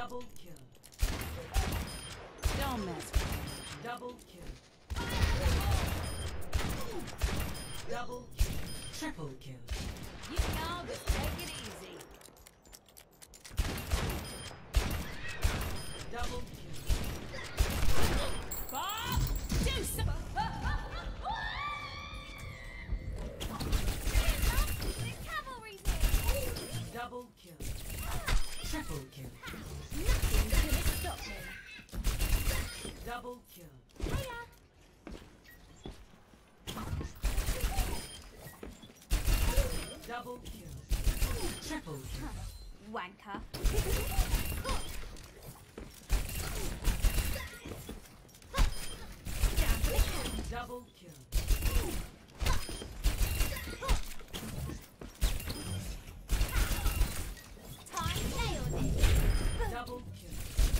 Double kill. Don't mess with me. Double kill. Double kill. Triple kill. You know, just take it easy. Double kill. Bob, do some. The cavalry's here. Double kill. Triple kill. Nothing's gonna stop me. Double kill. Hiya. Double kill. Triple kill. Wanker. Double kill. Time nailed it. Double kill.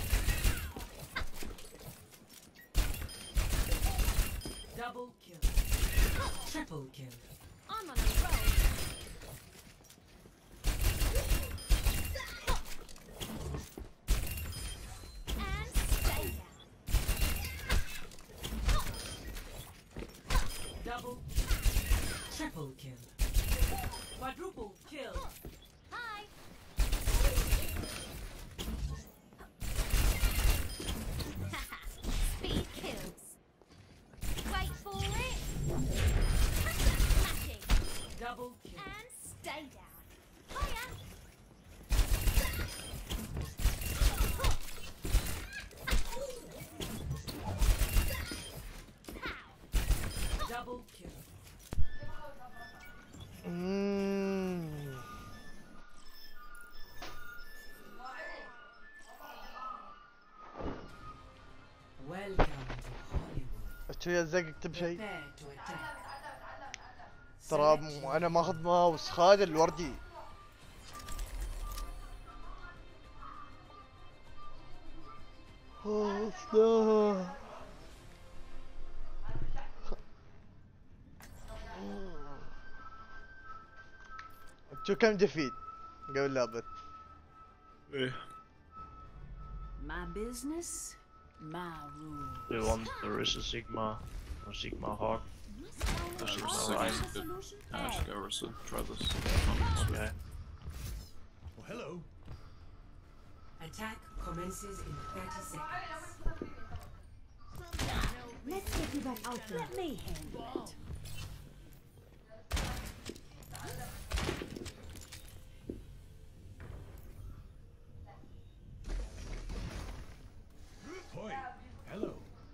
Double kill. Triple kill. I'm on a roll. And stay down. Double. Triple kill. Quadruple kill. Hi. Speed kills. Wait for it. Smashing. Double kill. And stay down. Hiya. Double kill. Welcome to Hollywood. شو يزق اكتب شيء Prepare to attack. ترى Select انا ماخذ ماوس خالد الوردي. لا. شو كم دفيت قبل لعبة؟ Yeah. My business, my rule. The one there is a Sigma or Sigma Hawk. This is Alright. good. Yeah, I should go Ursa. Try this. Okay. Well, hello. Attack commences in 30 seconds. Let's get you back out there. Let me handle it. Hoi. Hello.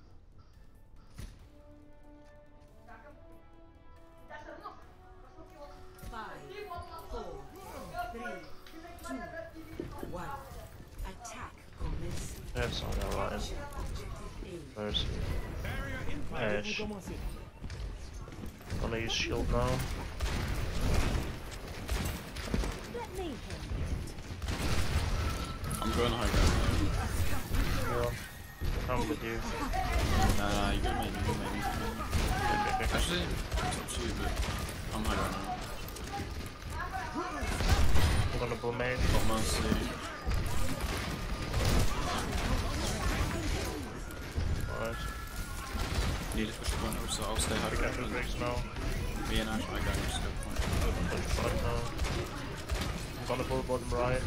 Five, four, three, two, one. Attack commences. That's on the line. Objective A. Where's he? Barrier in Ash. Gonna use shield now. Let me handle I'm going high ground. Yeah. I'm with you. Nah, you go main, you go main. Okay. Actually, it's up to you, but I'm high ground now. I'm gonna boom main. Got Mercy. Alright. Need to push the point, so I'll stay high We got ground. two breaks now. Me and Ash high ground, just go point. Push bottom now. I'm gonna pull bottom right.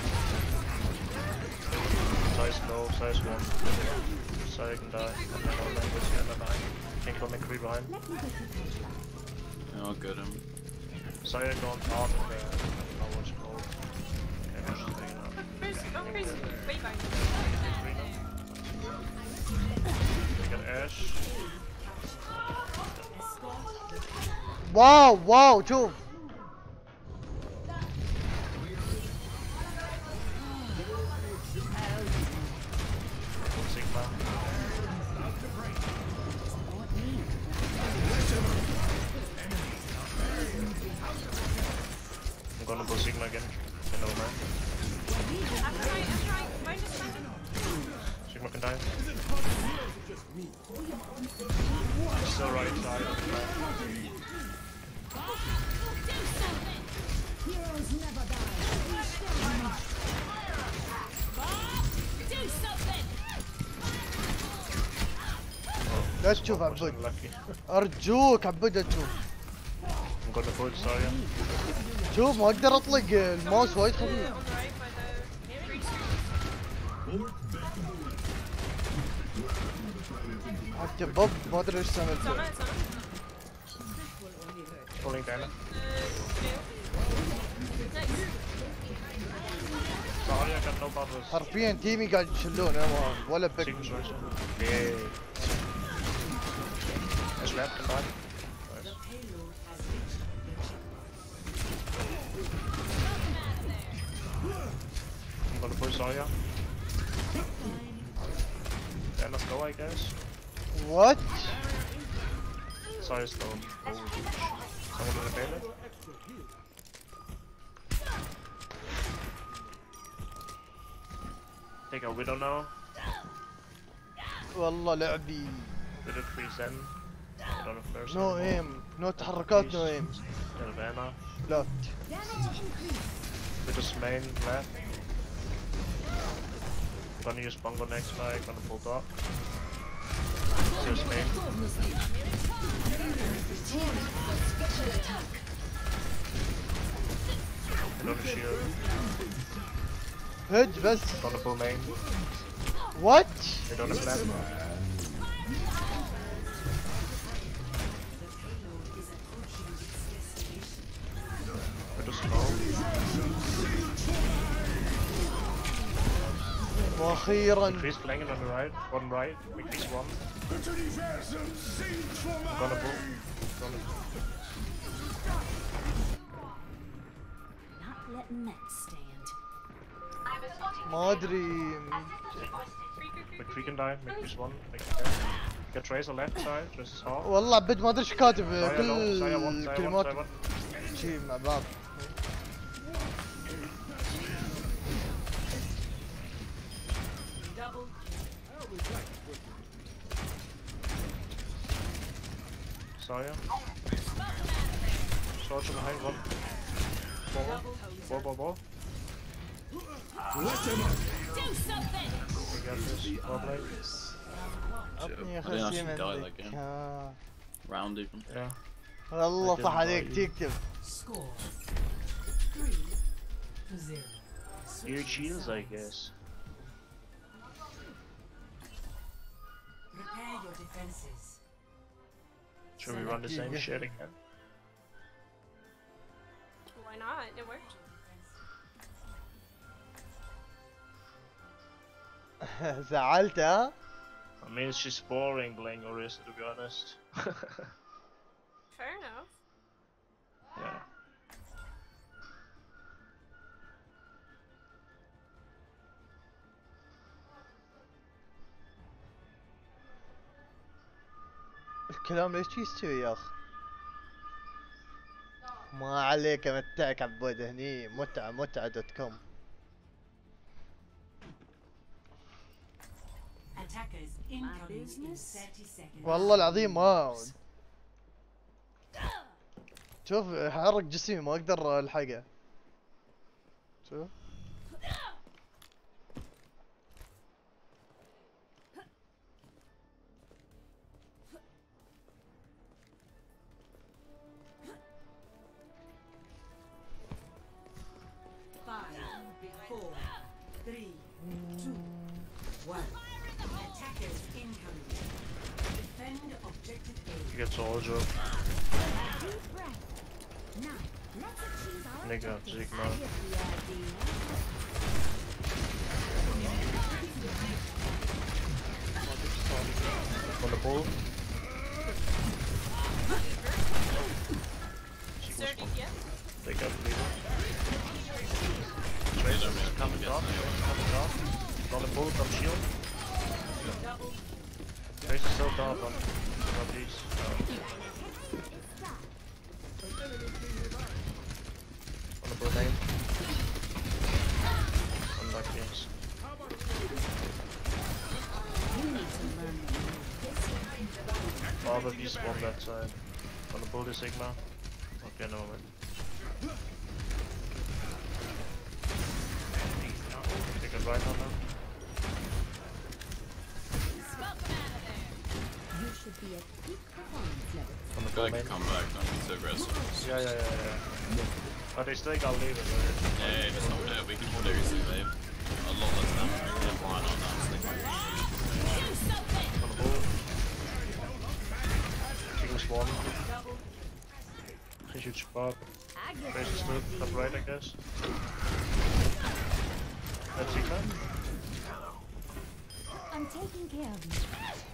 Size low, size 1. Sorry, I can die. I'm not gonna land this here, and I can't kill McCree behind. Yeah, I'll get him. Sorry, I don't talk in there. I was cold. Okay, I'm just taking out. We got Ash. واو واو شوف. Sigma. I'm gonna go Sigma again. Hello, man. I'm trying. Sigma can die. Still right side of the map. Heroes never die. لا تشوف Wasn't عبود. lucky. ارجوك عبود لا تشوف. I'm gonna pull Zarya. شوف ما اقدر اطلق الماوس وايد خفيف. حتى بوب ما ادري ايش سوى فيه. Pulling Diana. Zarya got no buffers. حرفيا تيمي قاعد يشلونه ولا بك. Sequence Razor. Yeah. Nice lap, come back. Nice. Payload has reached the I'm gonna push Zarya. Yeah, let's go, I guess. What? Zarya's low. Oh, someone in the payload? Take a Widow now. والله لعبي. Widow 3 Zen. I don't know if there's نو ايم. نو تحركات نو ايم. Nirvana. لا. Widow's main left. Gonna use Bongo next fight, gonna pull top. Zeus main. Another shield. هج بس. Gonna pull main. What? They don't have left. Widow's slow. واخيرا. Increase flanking on the right. One right. Increase one. I'm gonna pull. Gonna... Not letting that stand. ما ادري. McCree can die. Increase one. Make it dead. Get Tracer left side. Tracer's half. والله عبد ما ادري ايش كاتب Zarya low. Zarya one. كل Zarya one. كلمات Zarya one. شي مع بعض. double Zarya. Soldier behind one. Ball. Do something! We got this. Ball blade. عطني I didn't خسي actually die that منك. game. آه. Round even. Yeah. والله I صح didn't عليك buy تكتب. score 3-0. Your shields, I guess. Prepare your defenses. Should we run the same shit again? Why not? It worked. زعلت ها؟ I mean, it's just boring playing Orisa, to be honest. Fair enough. Yeah. الكلام ليش يستوي يا اخ؟ ما عليك امتعك عبود هني متعة دوت كوم. Attackers incoming in business? 30 seconds. والله العظيم ما شوف حرك جسمي ما اقدر الحقه. شوف. Five, 4, 3, 2, 1. Attackers incoming. Defend objective A. You get Soldier. Deep breath. Now, let's achieve our Nigga, objectives. Sigma. I get the idea. On the pull. Sturdy, yeah? They got leader. Tracer, man. Coming down. Coming down. On the pull, come shield. Tracer's still down, but not these. On the pull main. Unlucky. Oh, but he's on that side. On the pull, the Sigma. Okay, no moment. Take it right on now. Smoke them out of there! You should be at peak performance level. On the I feel ball like I main. can come back, don't be too aggressive. Yeah. But they still gotta leave it, right? Yeah, just hold it. We can hold it easily, babe. A lot less damage. They're blind on that, so they On the ball. Kicking spawn. Huge spot. I get Tracer the stood idea. top right, I guess. That's Zika. I'm taking care of you.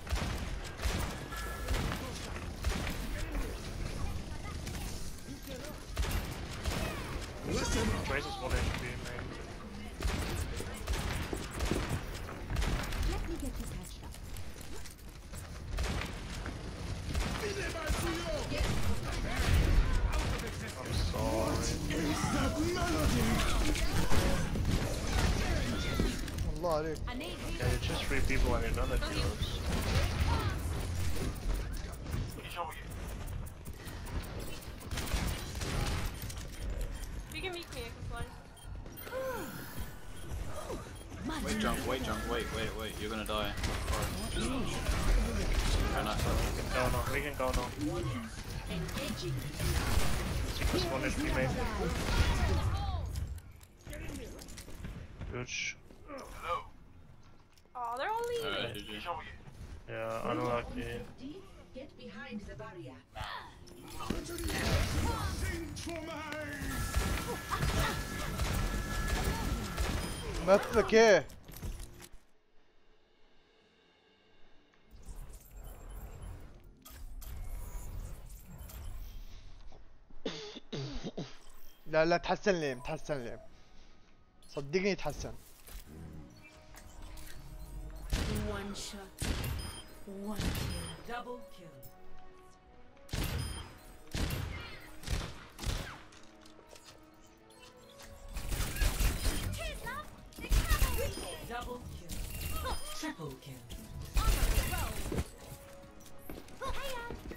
Tracer's 1 HP, man. Let me get this hashed up. I'm sorry. الله عليك. I need Yeah, you're just 3 people and you're none of heroes. You can meet me, I can fly. Wait, jump, wait. You're gonna die. Alright. Very nice. We can go now. Zika's 1 HP, main. Huge. Oh, they're all Alright, leaving. GG. Yeah, unlucky. Get behind the barrier. مثلك ايه؟ لا لا تحسن لي تحسن لي صدقني تحسن. One shot. One kill. Double kill. Cheers, love. The cavalry here. Double kill. Triple kill. On a roll. Hey,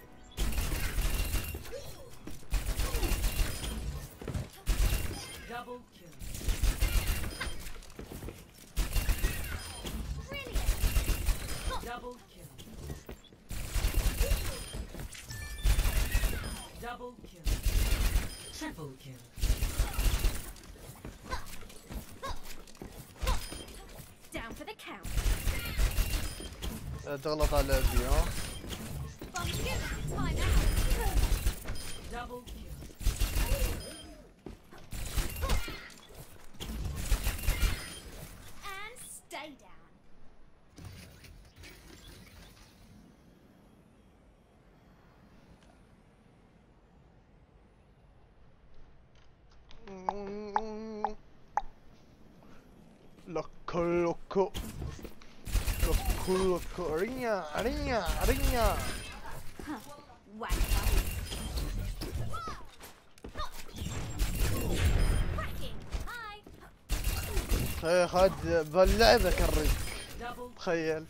Double kill. brilliant. Double kill. Double kill. Triple kill. Down for the count. لا تغلط على ابي ها. Bomb together. Time out. Double kill. And stay down. لوكو لوكو لوكو لوكو رينيا رينيا رينيا. Whack. Cracking. Hi. خد باللعبة كريك Double تخيل.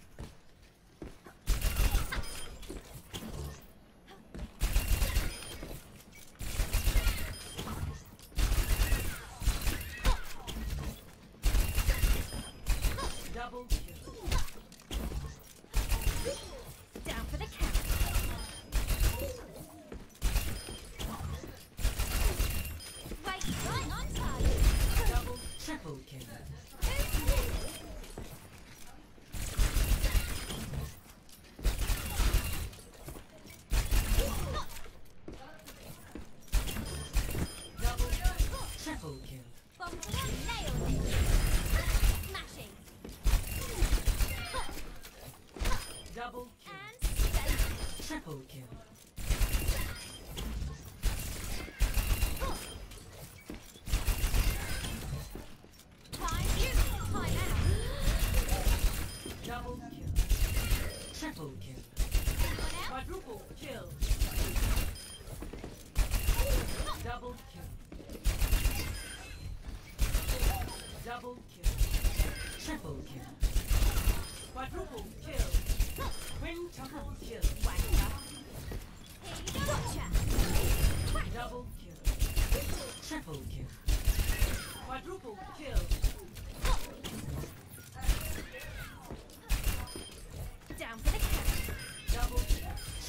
double kill. Down for the count. Wait, right on target. Double triple kill. Double triple kill. Bomb to the nailed it. Smashing. Double kill. And stay. Triple kill. Time you. Time out. Double kill. Triple kill. Quadruple kill. Double kill. Double kill. Triple kill. Quadruple kill. Quintuple kill. Wanker. Here you go. Gotcha. Double kill. Triple kill. Quadruple kill. Down for the count. Double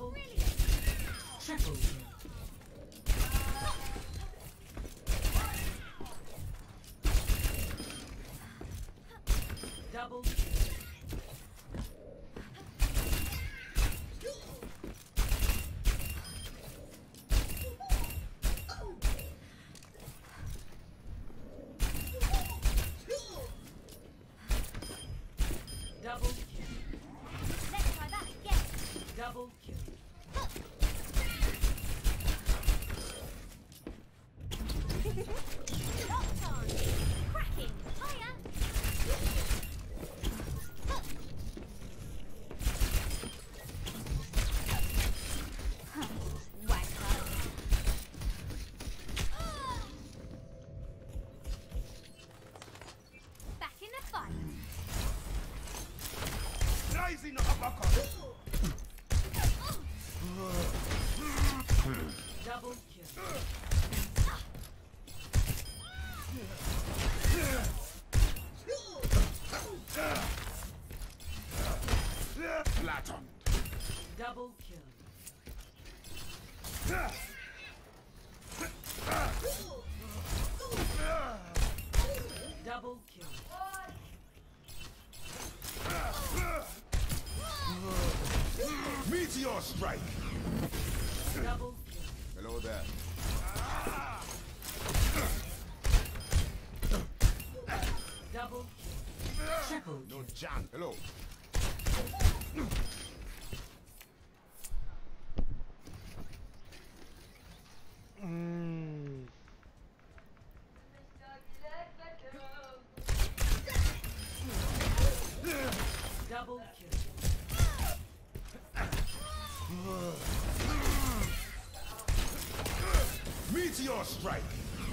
Double kill. Triple kill. Double kill. Double kill. Let's try that again. Double kill. Locked on. Cracking. Higher. Wanker. Back in the fight. Rising uppercut. Double kill. Flatter. Double kill. Double kill. Meteor strike. Double kill. Hello there. Double kill. Triple kill. No jam. Hello. Mm. Double kill. Meteor strike.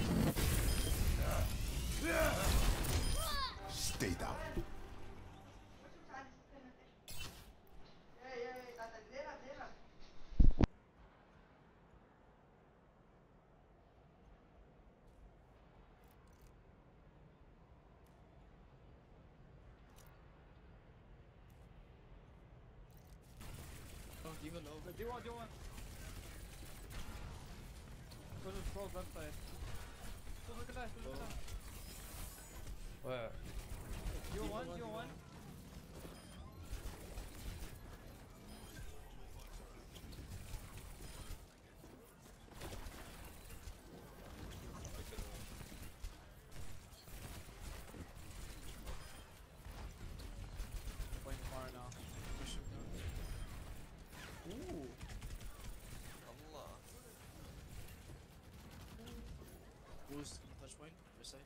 Stay down. Oh, even over. Do you want? Go to the pro website. Look at that. Where? You want? Going far now. Push him down. Ooh. Allah. Boost touch point. Reset.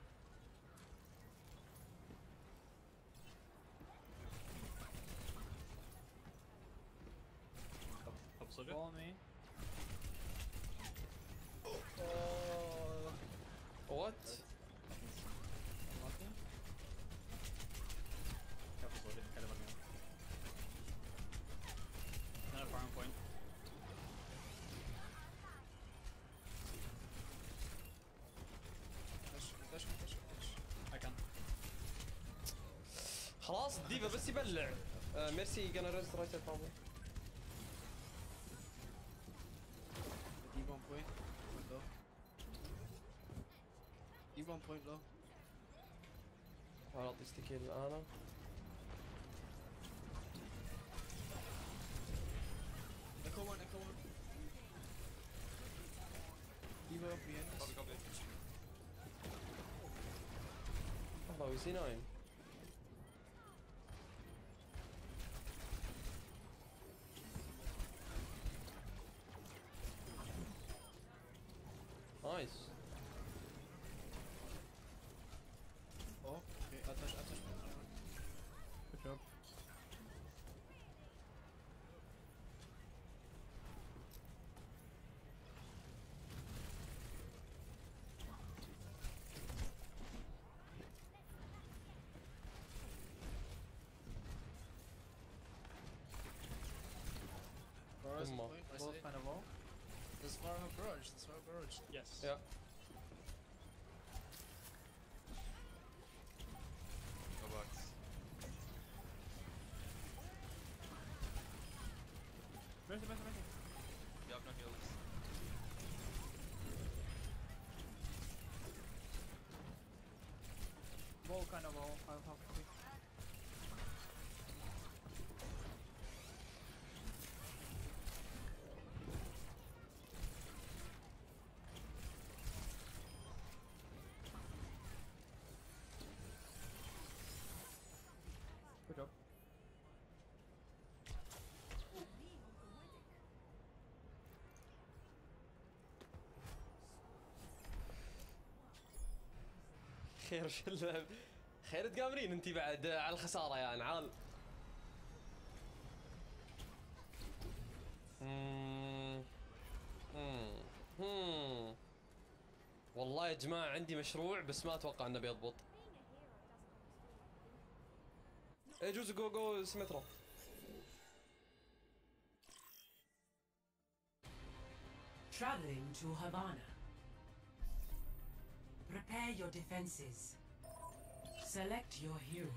Follow me. What? Nothing. Another farm point. Dash. I can. خلاص الديفا بس يبلع. ميرسي gonna rest right at probably. Deep on point. Point low. Deep on point low. هحاول اعطي ستيكي الان. Echo one. Deep up behind us. لحظة وي سي 9. نايس. Oh, okay. I touch. Good job. Barrage Come on. point. Both kind of wall. This far of barrage. Yes. Yeah. Where's the best? kind of low. I'll have to. Good job. خير شل خير تقامرين انتي بعد على الخساره يا نعال. والله يا جماعه عندي مشروع بس ما اتوقع انه بيضبط. يجوز جو سيمترو. Traveling to Havana. Prepare your defenses. Select your hero.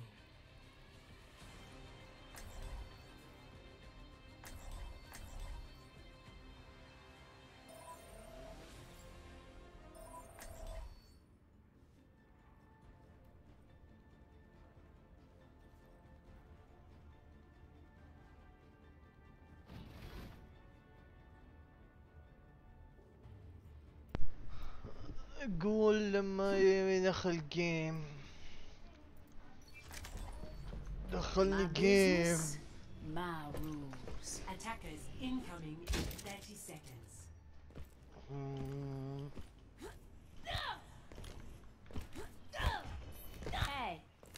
قول لما يدخل جيم دخلني جيم. My rules. Attackers incoming in 30 seconds. Hey.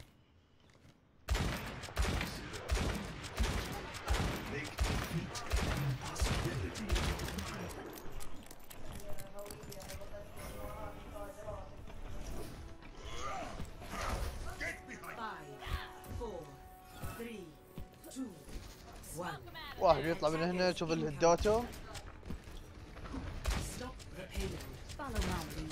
واحد يطلع من هنا يشوف الهداته. Stop the payload. Follow my lead.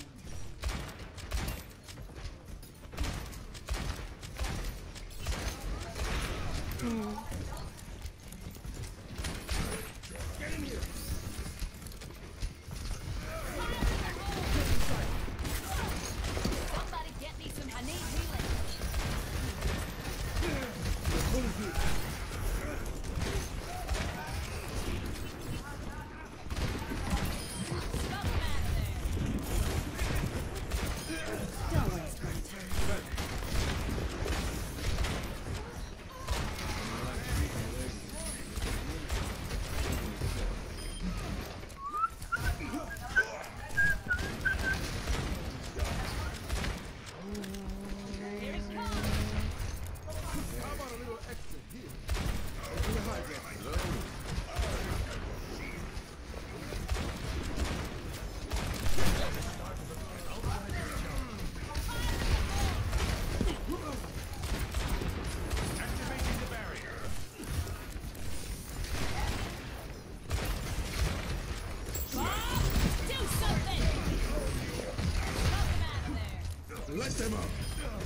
Somebody get me some. I need healing. Stop him out of there. Don't waste my time. Do something. Stop him out of there. Let them up.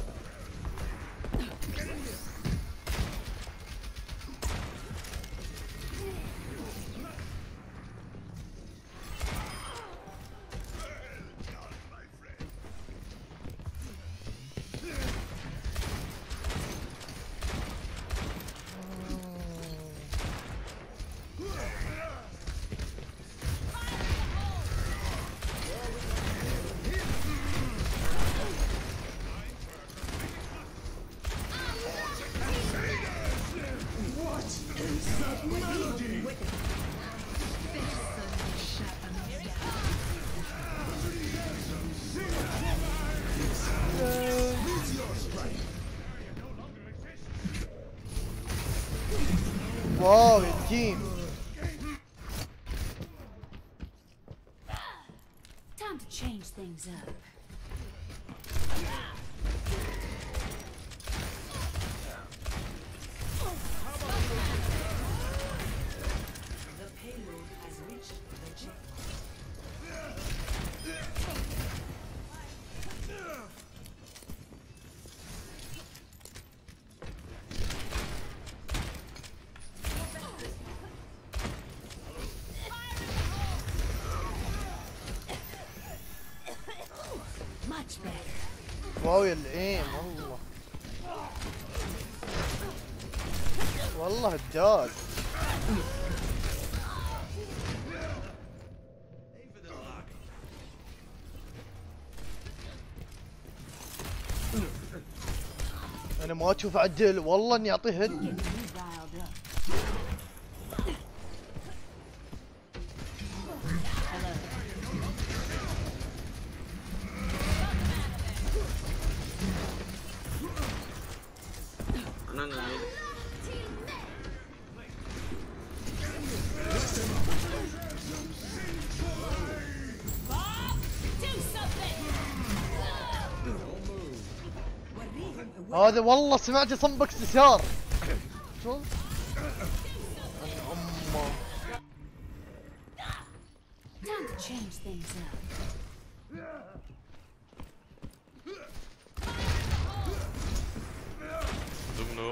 واو يا تيم. Time to change things up. The payload has reached the checkpoint. Much better. واو يا الايم والله. والله هداد. انا ما اشوف عدل والله اني اعطيه هد. Getting you riled up. Hello. No, no, no. Do something. هذا والله سمعت صنبك استثار. شو؟ أمه. Time to change things up. Dumno.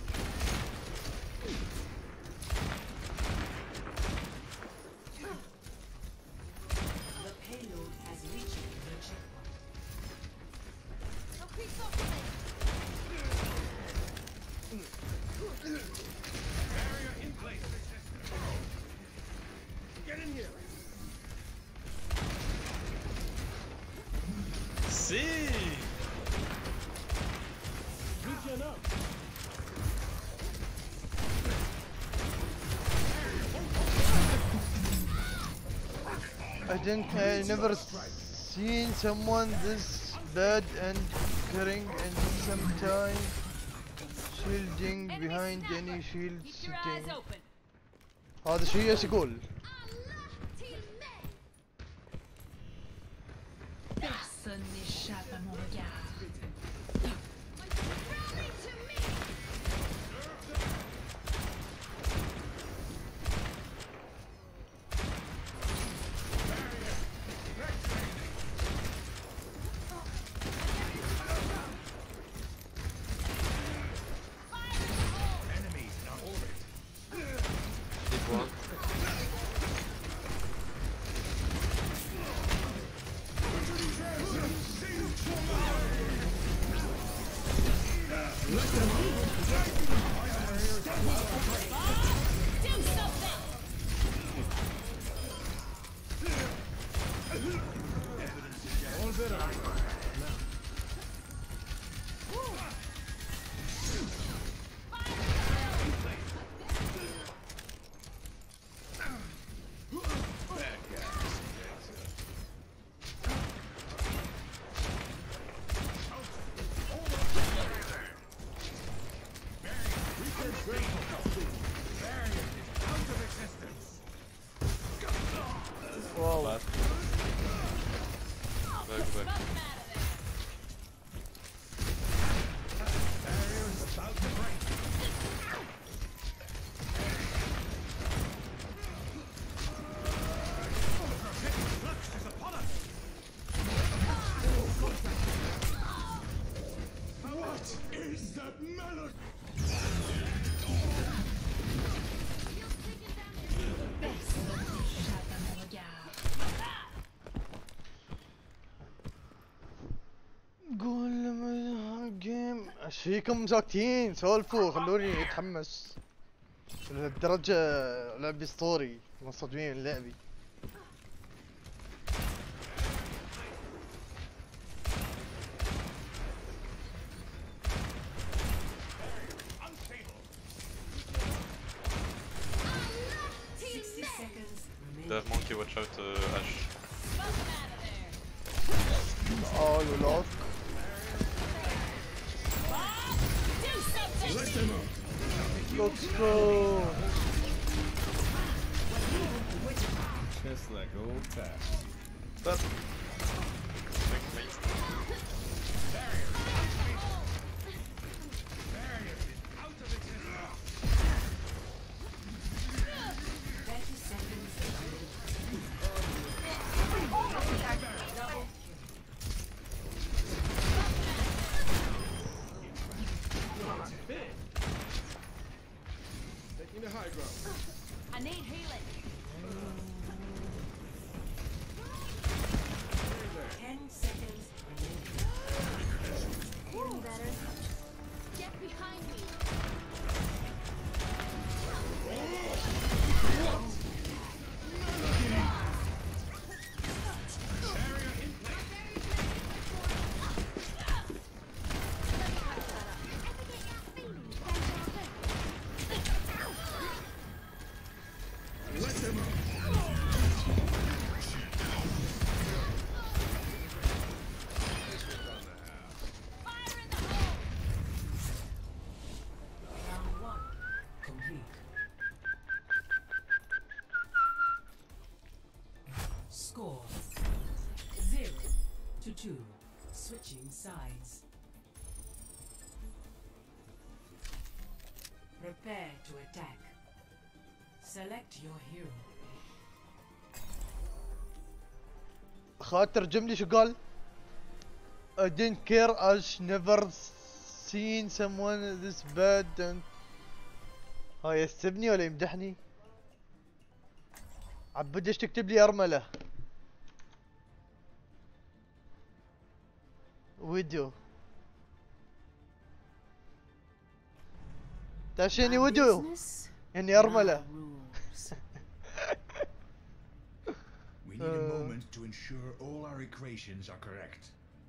The payload has reached the checkpoint. سي. I never seen someone this bad and carrying and sometime shielding behind any shield Keep your eyes sitting. open. هذا شيء ايش يقول؟ Personne n'échappe à mon regard. Keep one. Do something. واو. Back, back. N'échappe à mon regard. قول لما جيم ايش فيكم ساكتين؟ سولفوا خلوني اتحمس. لهالدرجة لعبي اسطوري منصدمين من لعبي. They have monkey, watch out, Ash. اه الولاد. Do something. Let's go. Just like old times. That. Taking the high ground. I need healing. 2, switching sides. Prepare to attack. Select your hero. خاطر ترجم لي شو قال؟ I didn't care as never seen someone this bad and هاي يستبني ولا يمدحني؟ عبد ايش تكتب لي ارمله؟ فيديو تاشيني فيديو يعني ارمله. We need a moment to ensure all our equations are correct.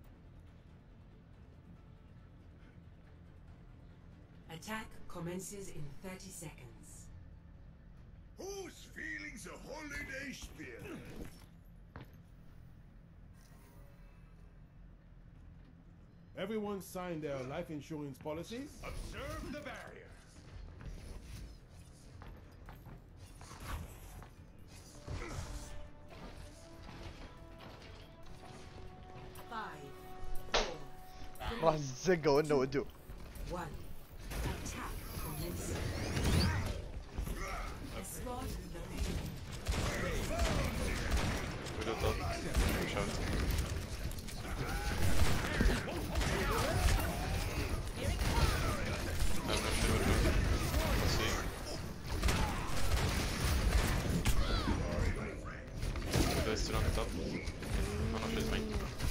Attack commences in 30 seconds. Whose feelings a holiday spirit? Everyone signed their life insurance policies? Observe the barriers. راح تزقوا انه ودو. 1. Attack commencing. Escort the Widow top. Shout. I'm not sure what to do. Let's see. Widow is still on the top. One of his main.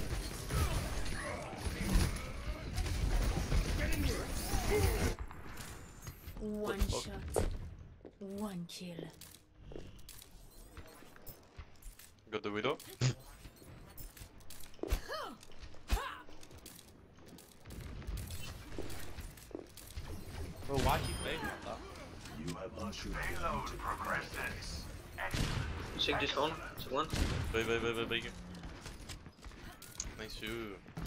One shot, one kill. Got the Widow. Bro, why keep playing like that? You have ensured Sig just on. Sig one. Big. Nice you.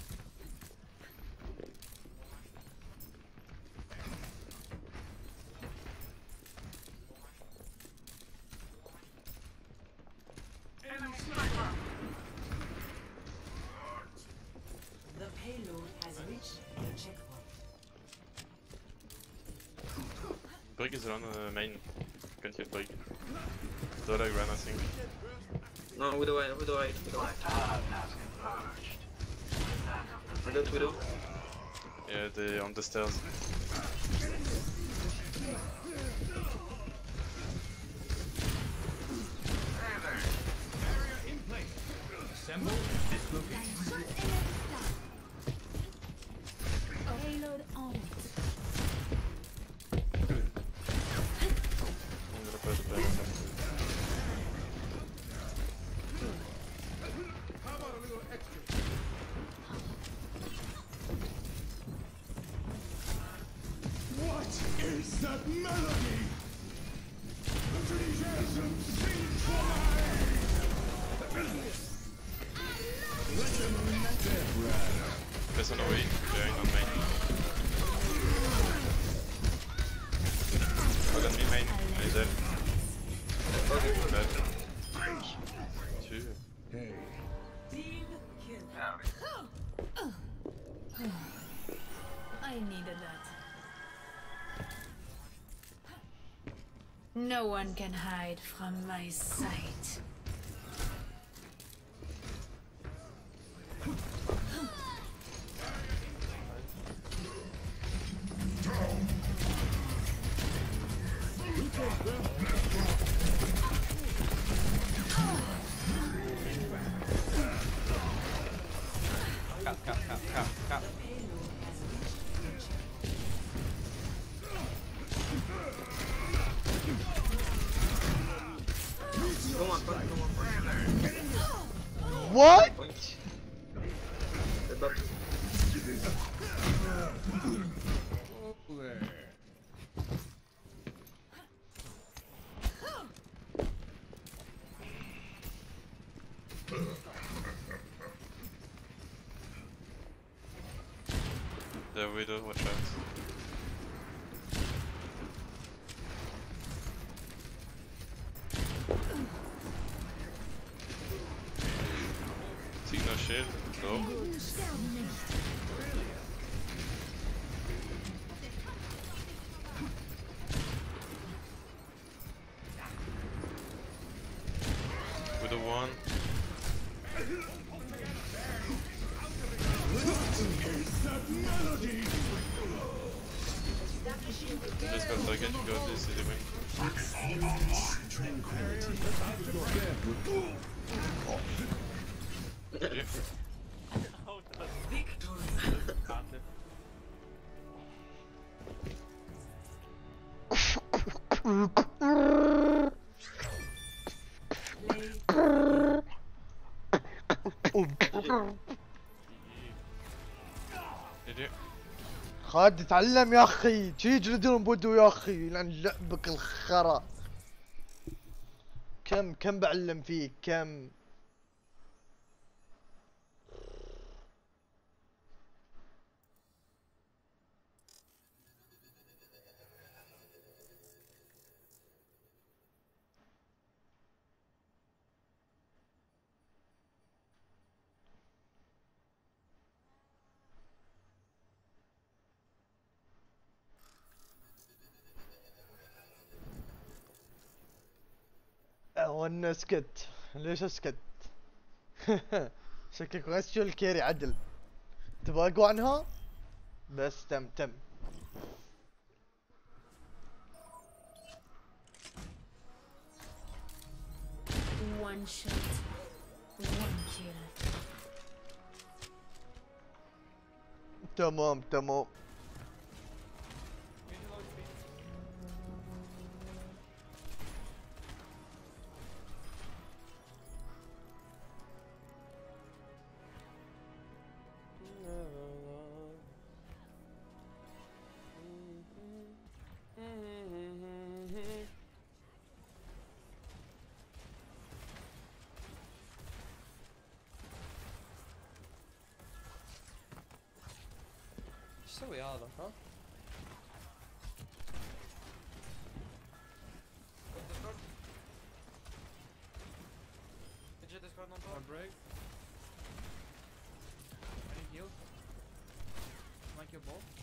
The payload has reached the checkpoint. Brig is around main. Can't hit Brig. Zola ran, I think. No, Widow. I got Widow. Yeah, they're on the stairs. assemble this location. Payload on. I'm gonna put it back. How about a little extra? What is that melody? Press on the way, bearing on main. Oh, got me main. He's dead. Dead. Two. Hey. Team kill. I needed that. No one can hide from my sight. Cap. Go on, go on. What? Point. Good luck. There. The Widow, watch out. See no shield. go. With a one. Let's go target, you go this city wing. Yeah. خالد تعلم يا اخي، شي يجلدون بودو يا اخي لان لعبك الخرا. كم بعلم فيك كم. وانا اسكت. ليش اسكت؟ شكلك غشوا الكيري عدل. تبغى اقوى عنها؟ بس تم. One shot, one kill. تمام. ايش يسوي هذا ها؟ Break. Any heal? Like your ball?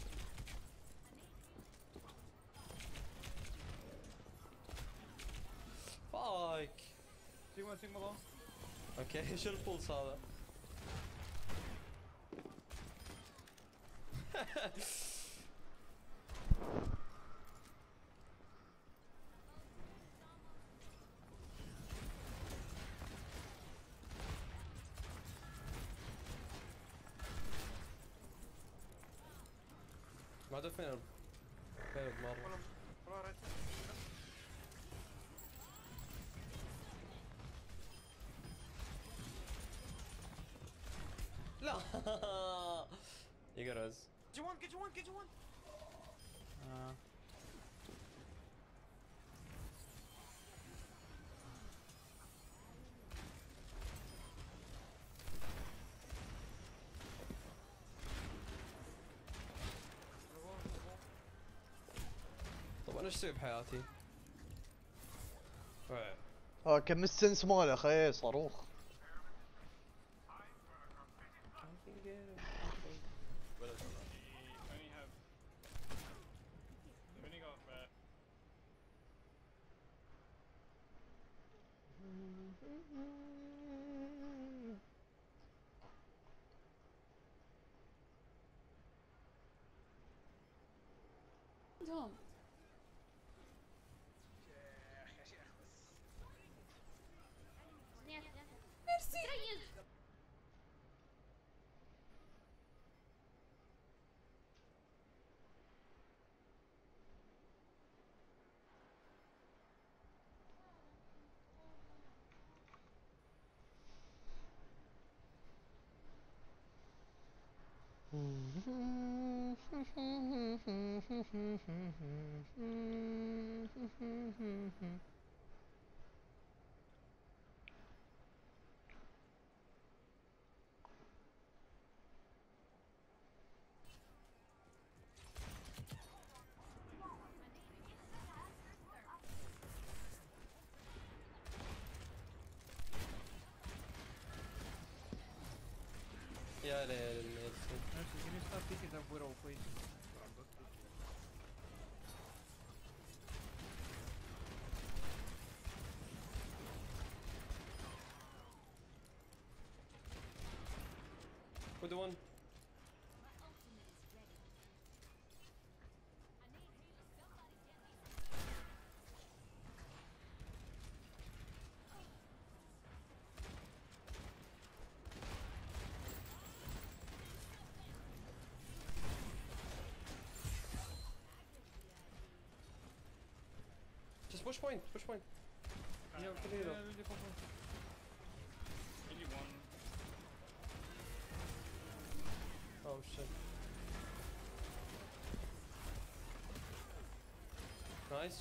فاك. Sigma ball. اوكي ايش البولس هذا؟ ما ادري فين مرة. لا يقرز. Get you one. طب انا ايش اسوي بحياتي؟ كم السنس ماله اخي صاروخ. Tom. يا ليل الميسي. Mercy, can you stop picking up Widow, please? With the one. Just push point, push point. Yeah, put it up. Give you one. Oh shit. Nice.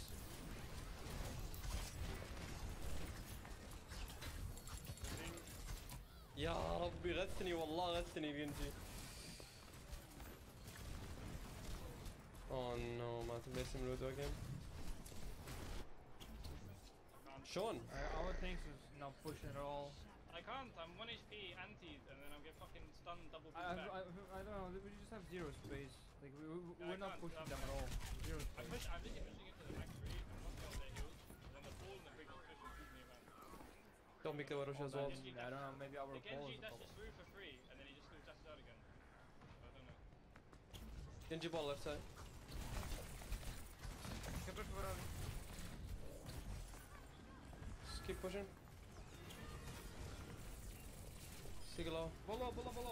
يا ربي غثني والله غثني بينجي. Oh no, ما تبيسم لودو again. Sean! Our tanks is not pushing at all. I can't, I'm 1 HP anti and then I'll get fucking stunned double I back. don't know, we just have zero space. Like, Yeah, we're not can't, pushing them at all. Zero I'm space. literally pushing it to the max speed and once I got their heals, then the ball and the big push will keep me around. Don't make the Warush as well. I don't know, maybe our The ball Genji is a dashes problem. through for free and then he just goes dashes out again. I don't know. Genji ball left side. Just keep pushing. Sigalo. Below, below, below.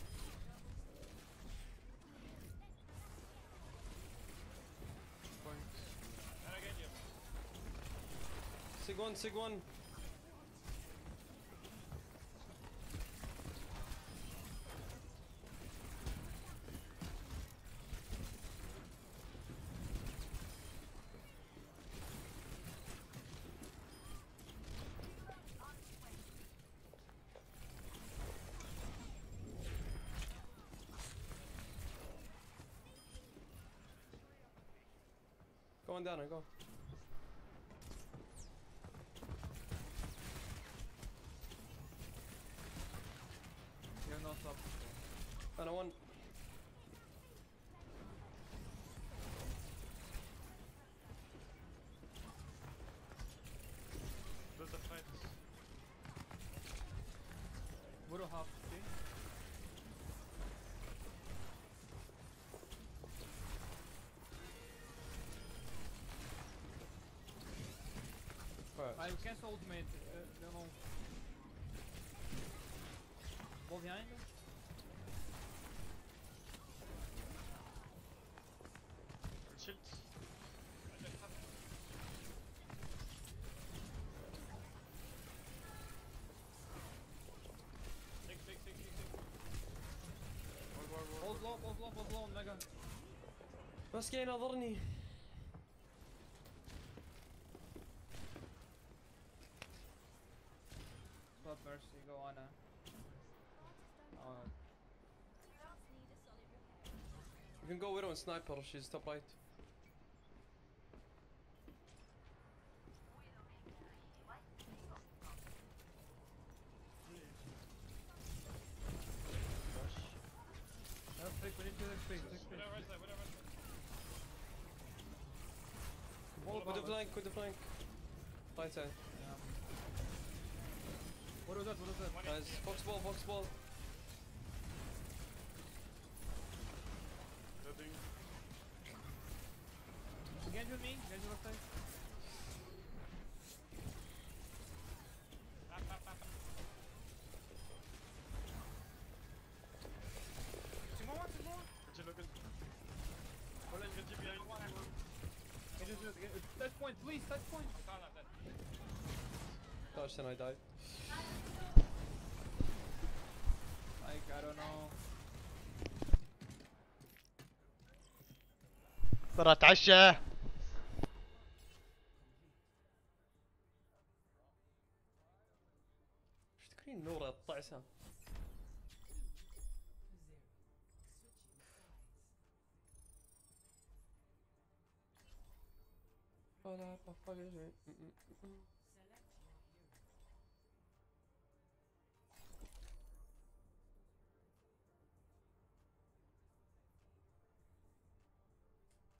And I get you. Sig one, Sig one. Go on down and go. You're not up. And I want. There's a fight. Widow half, okay? Right. I cancel ultimate, no. Ball behind? Shield. Six. Hold low, Mega. مسكين ناظرني. Stop Mercy, go on. You can go Widow and Sniper, she's top right. We need to take space. Widow right side. With the flank, with the flank. Right side. What was that? Nice. Fox ball. Nothing. Again with me, guys left side. Touch point, please, touch point. Touched and I died. Like, I don't know. ترى اتعشى. ايش تكرين نورة الطعسة؟ ولا بفقد شيء.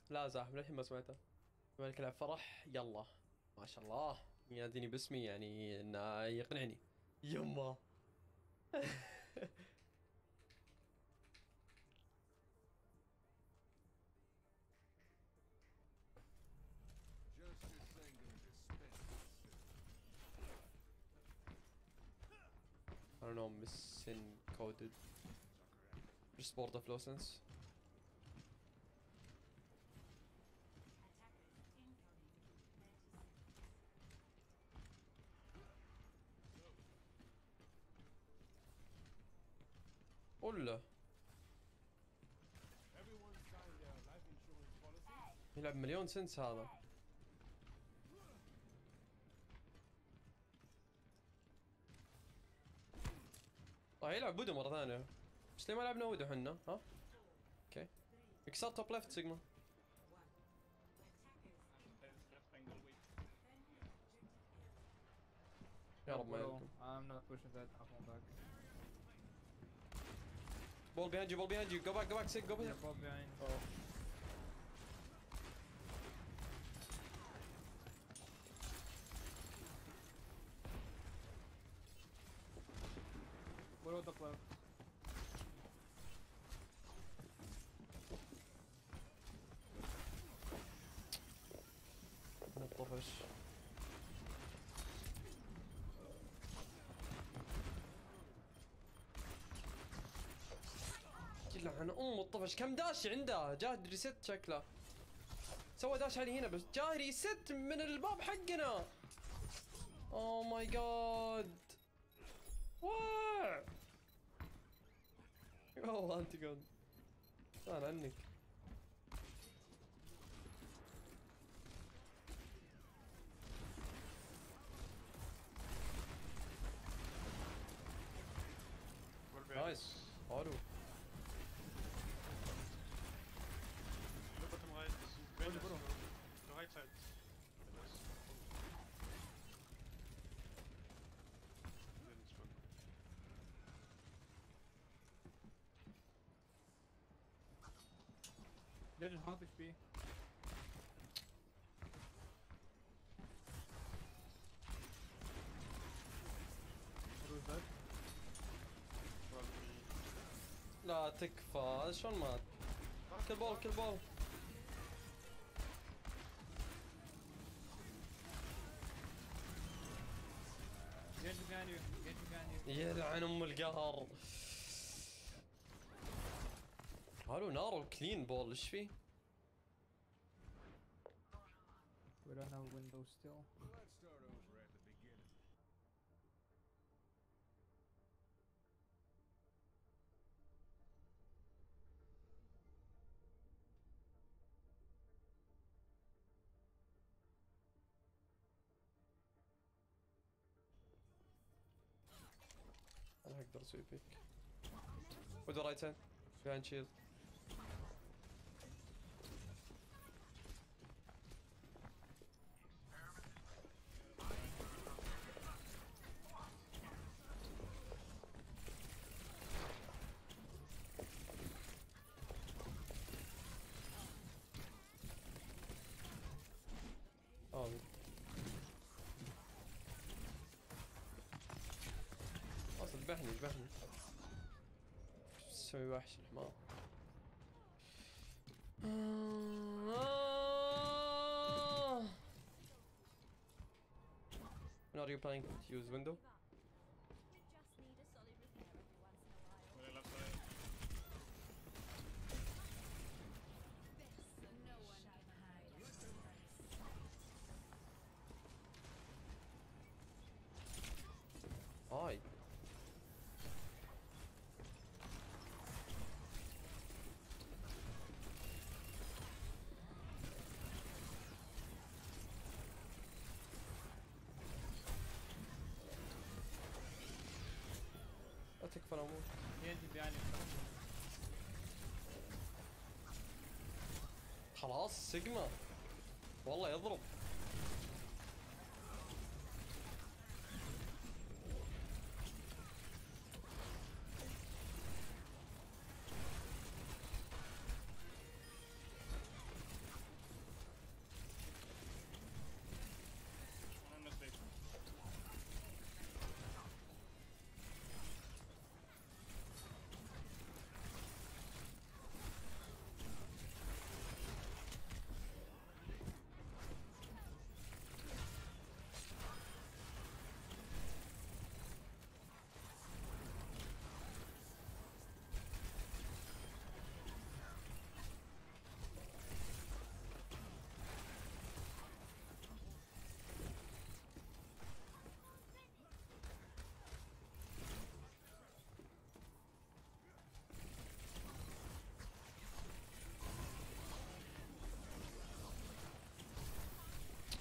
لا زاحم للحين ما سمعته. مالك لعب فرح يلا ما شاء الله يناديني باسمي يعني انه يقنعني. يما I don't know, misencoded. Just sport of low sense. ولا يلعب مليون سنس هذا. يلعب بودو مرة ثانية. بس ليه ما لعبنا ودو حنا؟ ها؟ اوكي. اكسر توب ليفت سيجما. يا رب ما يلكم. I'm not pushing that. I'll fall back. Ball behind you, ball behind you. Go back, Sig, go back. Yeah, ball behind. Oh. What the cloud? نطفش. يلعن ام الطفش كم داش عنده جاه ريست شكله سوى داش علي هنا بس جاه ريست من الباب حقنا. اوه ماي جاد واو والله انت قول صار عنك. نايس حلو. Bottom right. The right side. They're just half HP. What was that? لا تكفى شلون مات؟ كل بول كل بول. Get behind you. Get behind you. يلعن ام القهر. هالو نارو كلين بول ايش فيه؟ We don't have a window still. Let's start over at the beginning. انا اقدر اسوي بيك. With the right hand. Behind shield. Oh. ذبحني ذبحني. شو تسوي وحش الحمار. When are you planning to use window? Aye. لا تكفى الامور. ينزل بيعني. خلاص سيجما والله يضرب.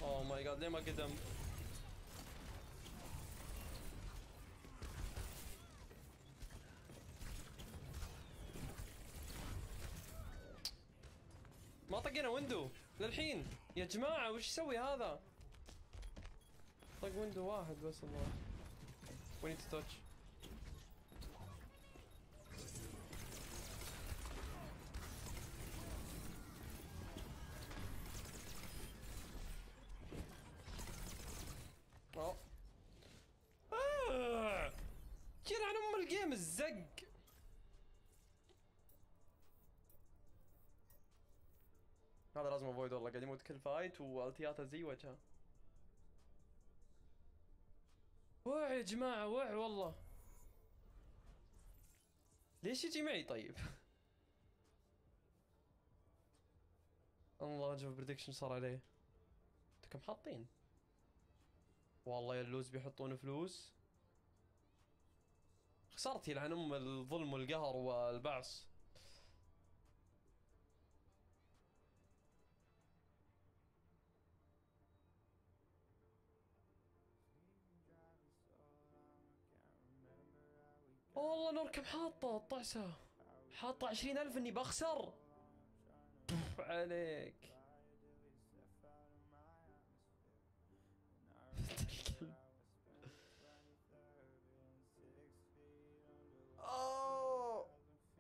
اوه ماي جاد ليه ما قدم؟ ما طقنا ويندو للحين يا جماعة، وش يسوي هذا؟ طق ويندو واحد بس الله. We need to touch. يلعن ام الجيم الزق. هذا لازم افويد والله، قاعد يموت كل فايت والتياته زي وجهه. وع يا جماعه وع والله. ليش يجي معي طيب؟ الله شوف بريدكشن صار عليه. انتوا كم حاطين؟ والله يا اللوز بيحطون فلوس. خسرت يلعن ام الظلم والقهر والبعص. والله نور كم حاطه الطعسه؟ حاطه 20,000 اني بخسر. عليك. اوه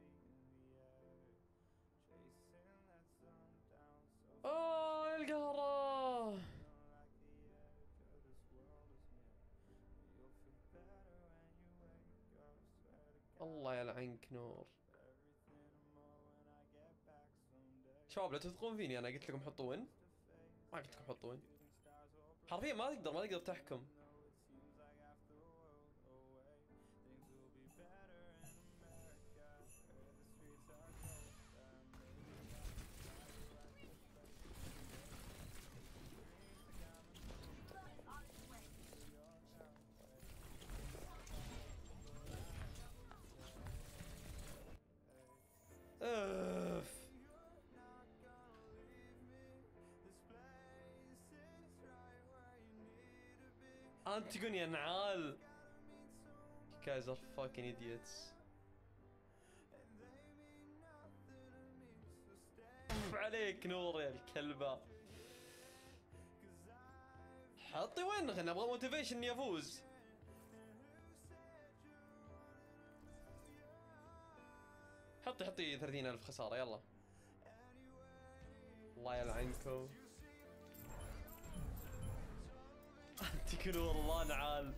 اوه القهرة. الله يلعنك نور. شباب لا تثقون فيني، انا قلت لكم حطوا وين؟ ما قلت لكم حطوا وين. حرفيا ما تقدر تحكم. اوف انتقون يا نعال. You guys are fucking idiots. عليك نور يا الكلبة. حطي وين؟ خلنا نبغى موتيفيشن اني افوز. حطي 30,000 خسارة يلا. الله يلعنكم. انتقون والله نعال.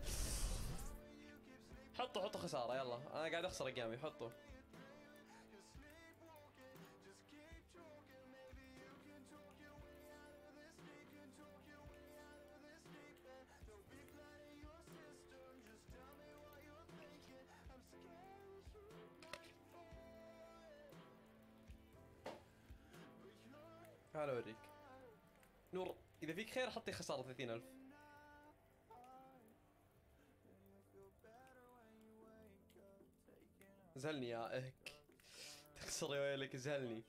حطوا خسارة يلا، انا قاعد اخسر اقامي. حطوا تعال اوريك نور. اذا فيك خير حطي خسارة 30,000. زلني يا اهك. تخسر يا ويلك زلني.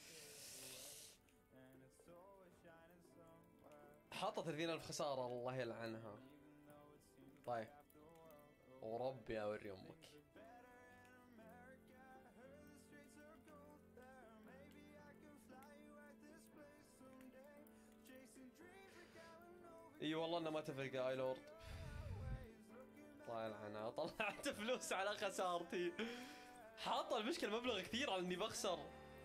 حاطة 30,000 خسارة الله يلعنها. طيب وربي اوري امك. اي والله انه ما تفرق اي لورد. الله يلعنها طلعت فلوس على خسارتي. حاطه المشكلة مبلغ كثير على اني بخسر.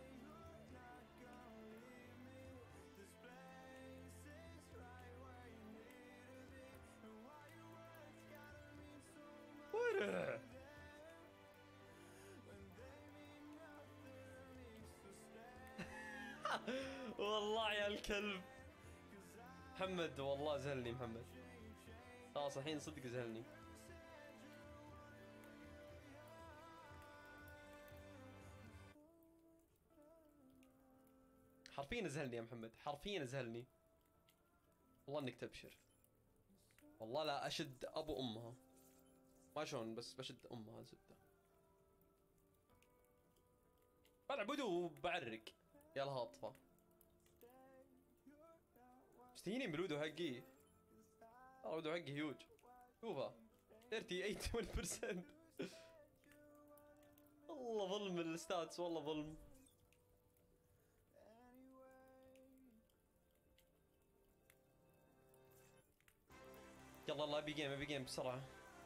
ورع والله يا الكلب. محمد والله زهلني محمد. خلاص الحين صدق زهلني. حرفيا زهلني يا محمد، حرفيا زهلني. والله انك تبشر. والله لا اشد ابو امها. ما شلون بس بشد امها زبده. بلعب بدو وبعرق يا الهاطفه. مستهينين بالودو حقي. الودو حقي هيوج. شوفها 38% والله ظلم الستاتس، والله ظلم. يلا الله ابي جيم بسرعة.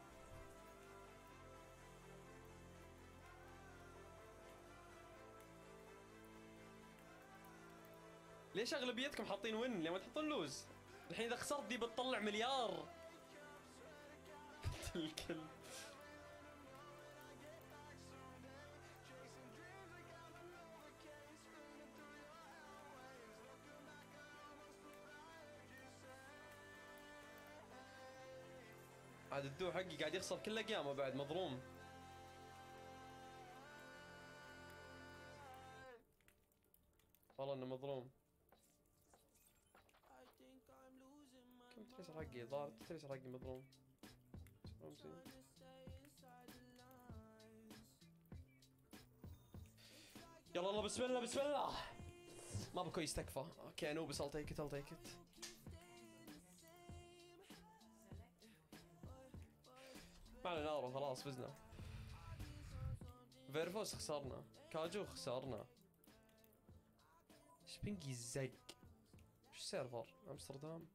ليش اغلبيتكم حاطين وين لما تحطون لوز؟ الحين اذا خسرت دي بتطلع مليار. الكلب. عاد الدو حقي قاعد يخسر كل اقيامه بعد، مظلوم. والله انه مظلوم. كم تريسر حقي؟ ظاهر تريسر حقي مظلوم. يلا الله بسم الله بسم الله. ما بكو يستكفى. اوكي انوبس I'll take it. ما علينا نارو خلاص فزنا. فيرفوس خسرنا، كاجو خسرنا. شبنجي الزق. وش سيرفر؟ امستردام.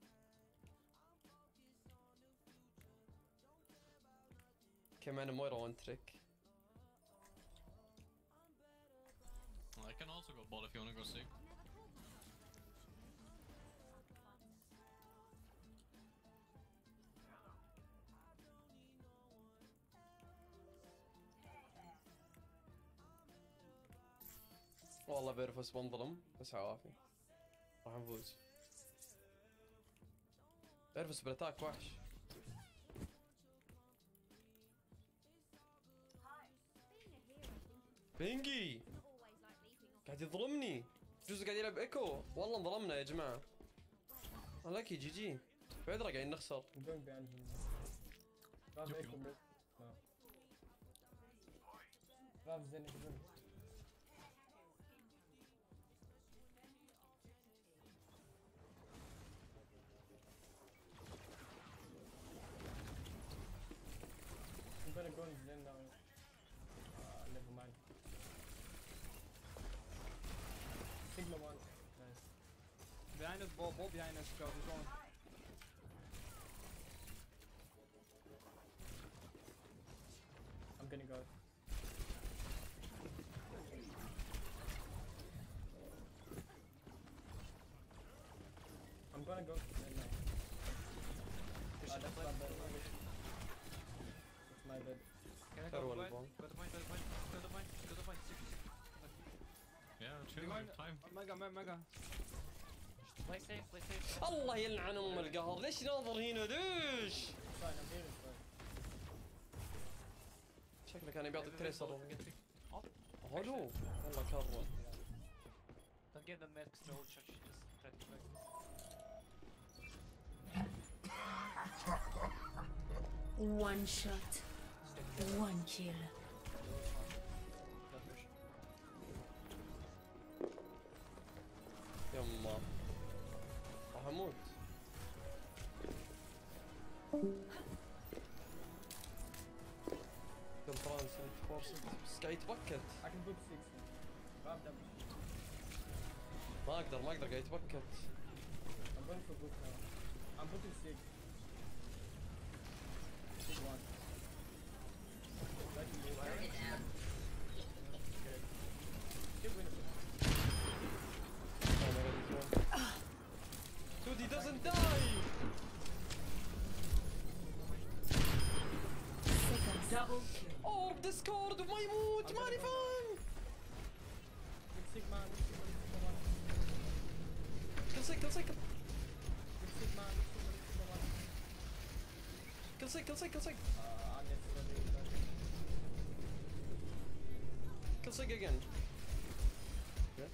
كمان مويرا وان تريك. I can also go ball if you wanna go sick. والله فيرفوس بنظلم بس عوافي راح نفوز. فيرفوس بالاتاك وحش. بينجي قاعد يظلمني. جوز قاعد يلعب ايكو. والله انظلمنا يا جماعه. لكي جي بعد قاعدين نخسر. I'm gonna go in Zen now. Never mind. Sigma one. Nice. Behind us, ball behind us, go. He's on. I'm gonna go. I'm gonna go Zen now. That's not bad. My bad. Can I go to point? Go to point. Yeah, chill, time. Mega. Play safe. الله يلعن ام القهر. ليش ناظر هنا دش؟ شكله كان يبي يعطي تريسر. حلو والله كرر. Don't give them extra ult charge, just try to play. One shot, one kill. يما راح اموت. كم ترانس فرصة بس قاعد يتبكت. ما اقدر قاعد يتبكت. I'm going for good now. I'm putting 6. 1. Burn it down. Keep winning. Dude, he doesn't die! Double kill. Oh, Discord وما يموت ماني فاهم. كل سيكل كل سيكل again. Yeah.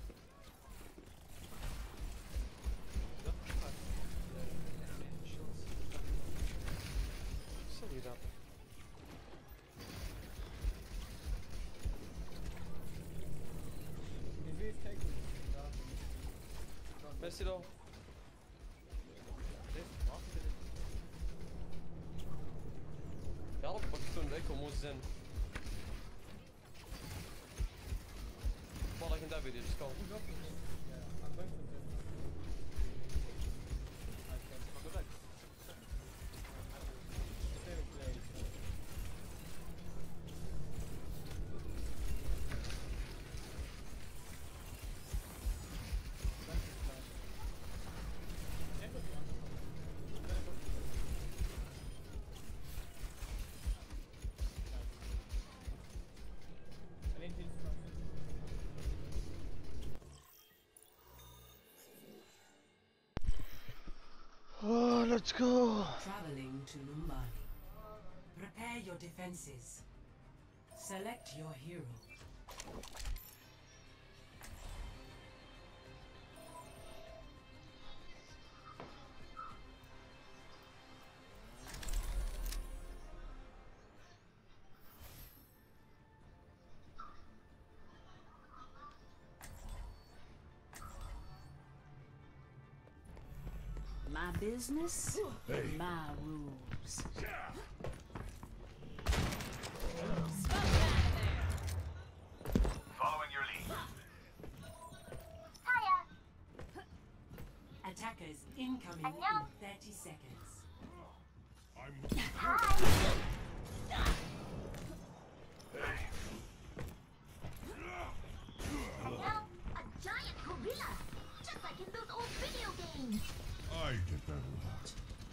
سوي ذا. ميرسي لو. يقتلون الايكو مو الزن. والله كنت دافيد just go. I'm going for this. Go back. Same place. I need to Oh, let's go. Traveling to Numbani. Prepare your defenses. Select your hero. My business, my rules. Following your lead. Attackers incoming in 30 seconds. A giant gorilla, just like in those old video games. I get that a lot.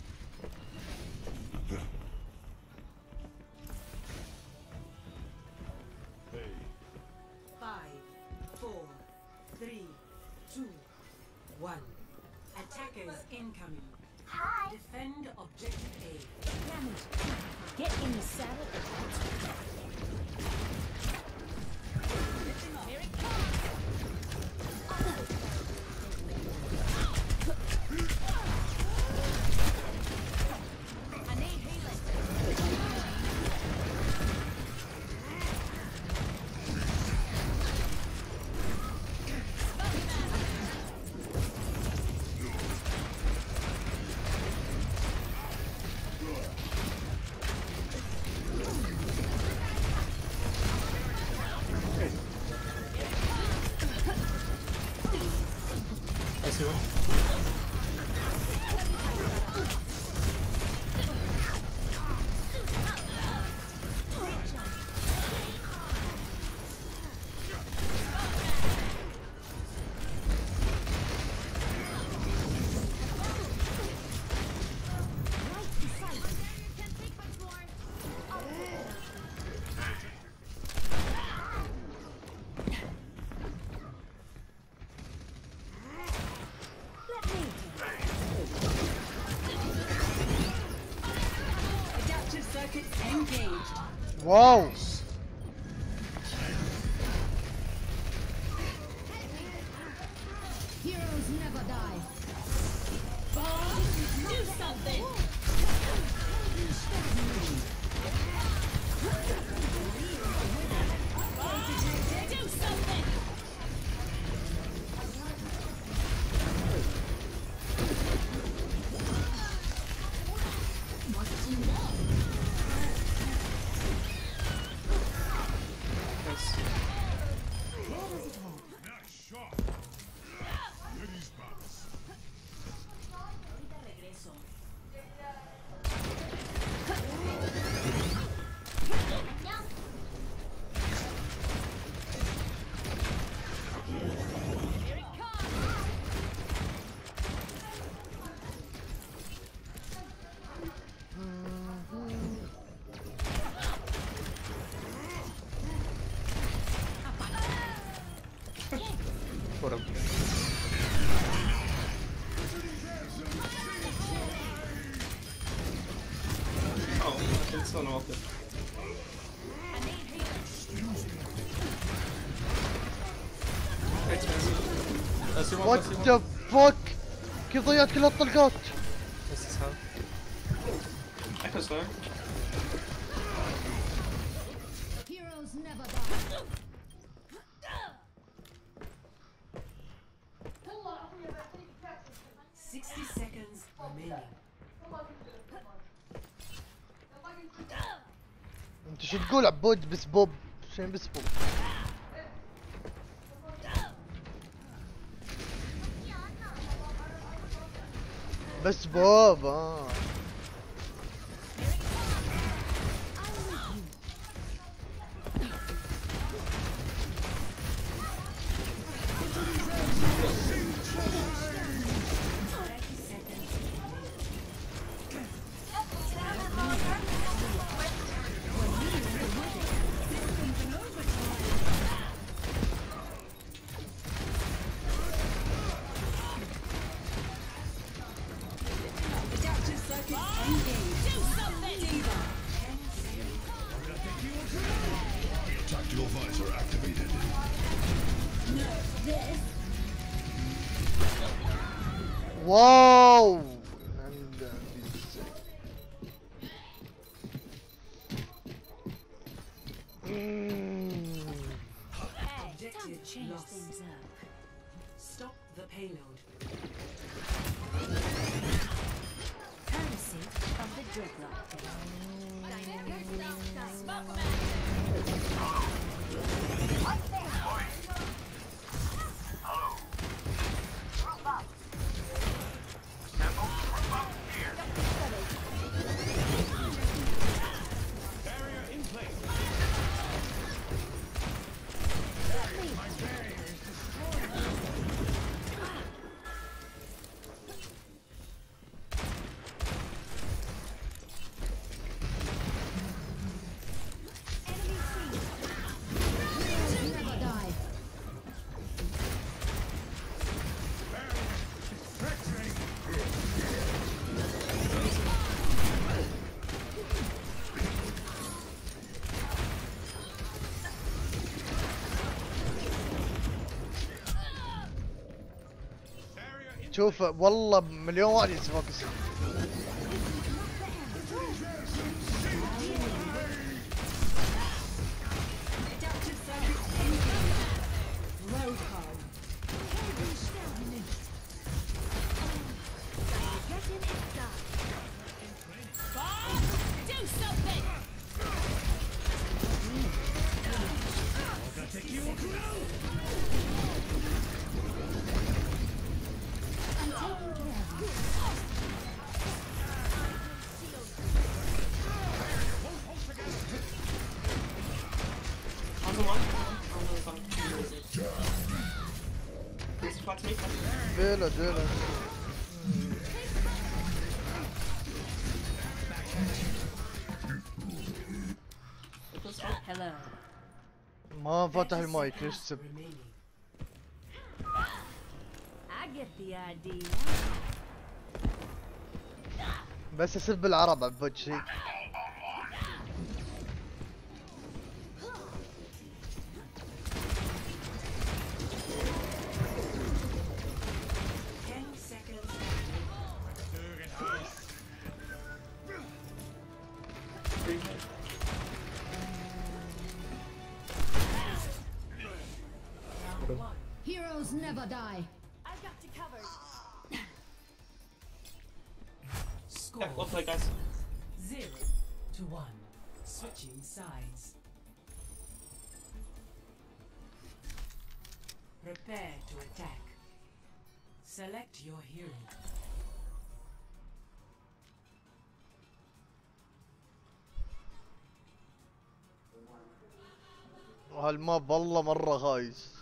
5, 4, 3, 2, 1. Attackers incoming. Defend objective A. Get in the saddle. Here it comes. I need healing. I see one. Adaptive circuits engaged. Wow. Heroes never die. Do something. Do something. Nice shot. Goody spots. Here it comes. What up? Oh, it's not off it. I need healing. What the fuck? كيف ضيعت كل الطلقات؟ Echo Star. Heroes never die. 60 seconds remaining. شو تقول عبود بسبوب؟ شنو بسبوب؟ بسبوب Tactical visor activated. واو. Objective lost. Stop the payload. Courtesy of the Dreadlock. شوف والله مليون واحد يسفوكس. ديله ديله. Hello. ما فتح المايك ليش تسب؟ I get the idea. بس اسب العرب عبود شي. Heroes never die. I've got you covered. Score. Yeah, well played, guys. 0-1. Switching sides. Prepare to attack. Select your hero. هالماب والله مرة خايس.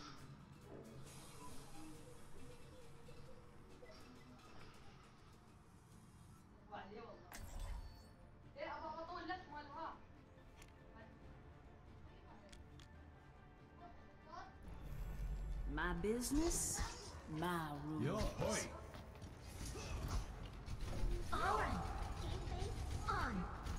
My business, my rules. Yo, boy. Alright, gameplay on.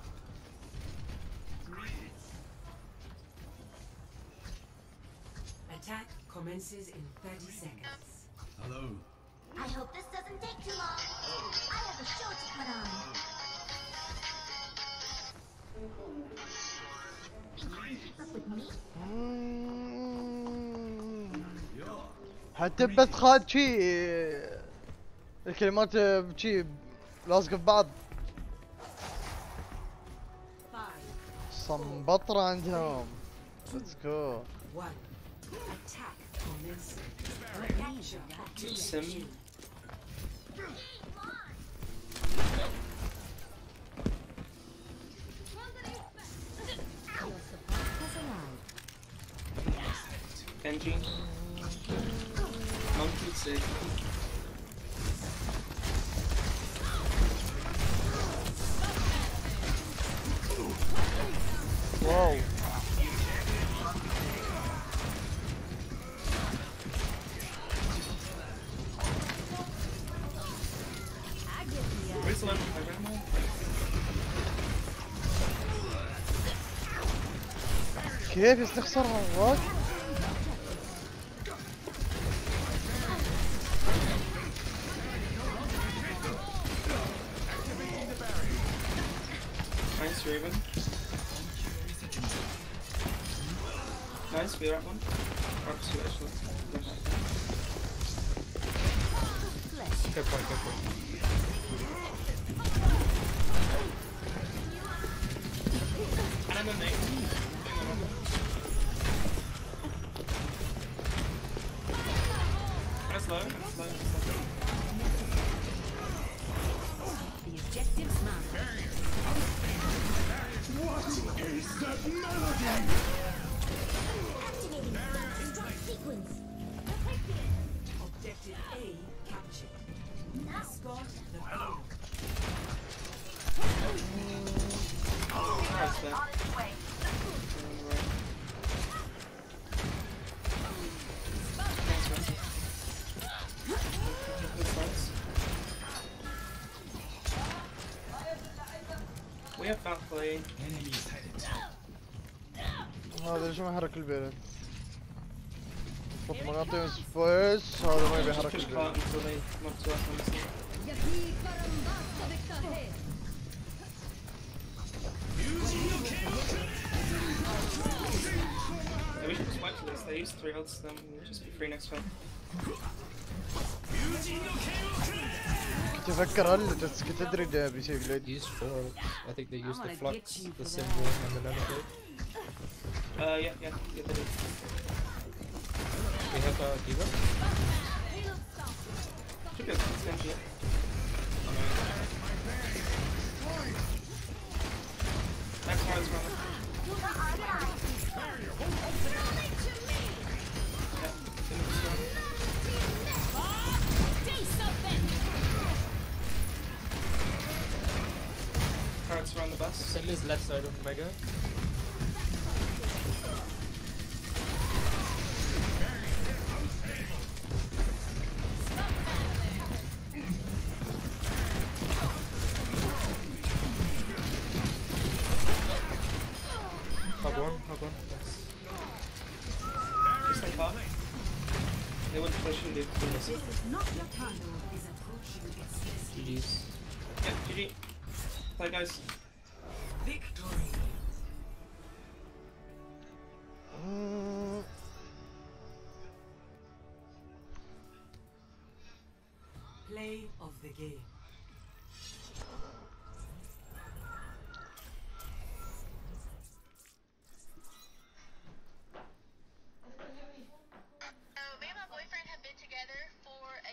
Attack commences in 30 seconds. Hello. I hope this doesn't take too long. I have a show to put on. You can keep up with me? حتى بس خاد شي الكلمات شي لازقة في بعض. صنبطرة عندهم. Let's go. One. Attack commencing. Capture objective Sim. Genji. Monkey sick. Whoa. Where's the level 5 ammo? كيف يستخسرها وات؟ Nice Raven. Nice, we're at one. Arcs two actually. Good point, good point. And I'm a nade. That's low, that's low, that's low. The objective's mine. What is that melody? Activating stop sequence. Objective A captured. Escort the payload. Nice, man. Thanks, man. Good fights. We have foul play. Enemies headed. هذا ليش ما يحرك البيرن؟ المفروض ما نعطيهم سبيس. هذا ما يبي يحرك Push البيرن. button until they knock to us on the scene. Yeah, we should just wait for this. They use 3 ults, then we'll just be free next turn. تفكر هل تدري ده بيصير جليد؟ Use 4. I think they use the flux, the symbol, and the nanocode. Yeah, they do. We have a D.Va. Should be able to stand here. Next one's running. Cards around the bus. Send is left side of Mega. Hog one. Yes. Just like that. They wouldn't push and do this. This is not your time. Is approaching its destiny. GG's. Yeah, GG. Bye guys. Victory. Play of the game. Me and my boyfriend have been together for a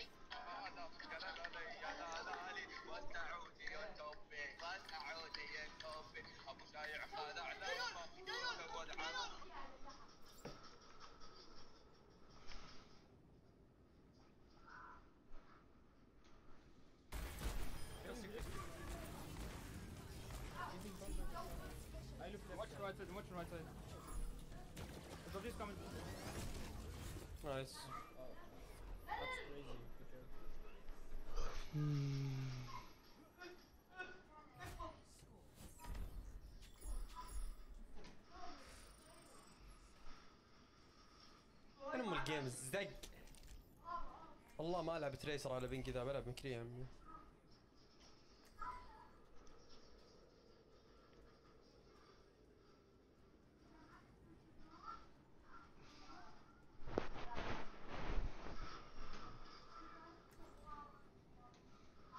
Watch the right side. The Dodge is coming. Nice. That's crazy. Good job. انا ام الجيم زق. والله ما العب تريسر على بين كذا، بلعب مكري يا عمي.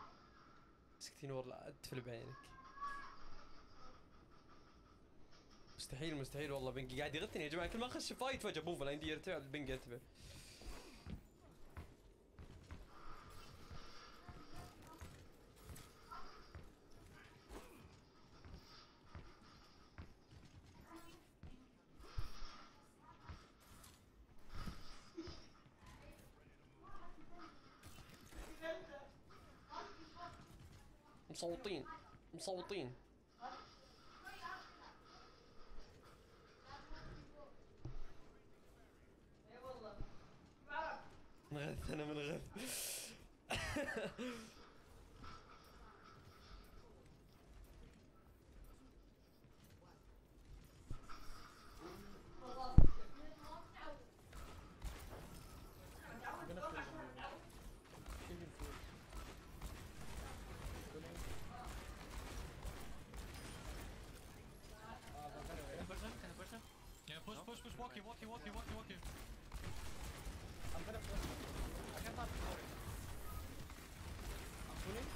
مسكتي نور، لا تفل بعينك. مستحيل مستحيل والله بنجي قاعد يغثني يا جماعه كل ما اخش فايت فجاه بوف انا عندي يرتفع البنج يرتفع. مصوتين مصوتين. منغث انا منغث. Yeah, push, walkie. I'm gonna push. I can't stop scoring. I'm pulling.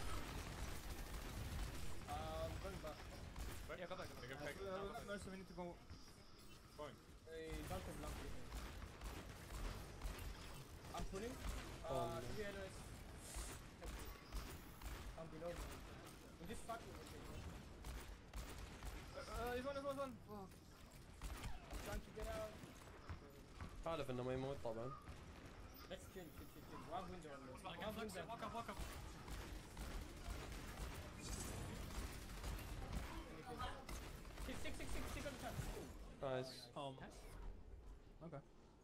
Going back. Yeah, go back. No, so we need to go. Going. Don't come long. I'm pulling. TLS. I'm below. We just fuck with it. He's one. Fuck. I'm trying to get out. عارف انه ما يموت طبعا. Let's chill. One window on this. One window. Walk up. Six on the top. Nice. Okay.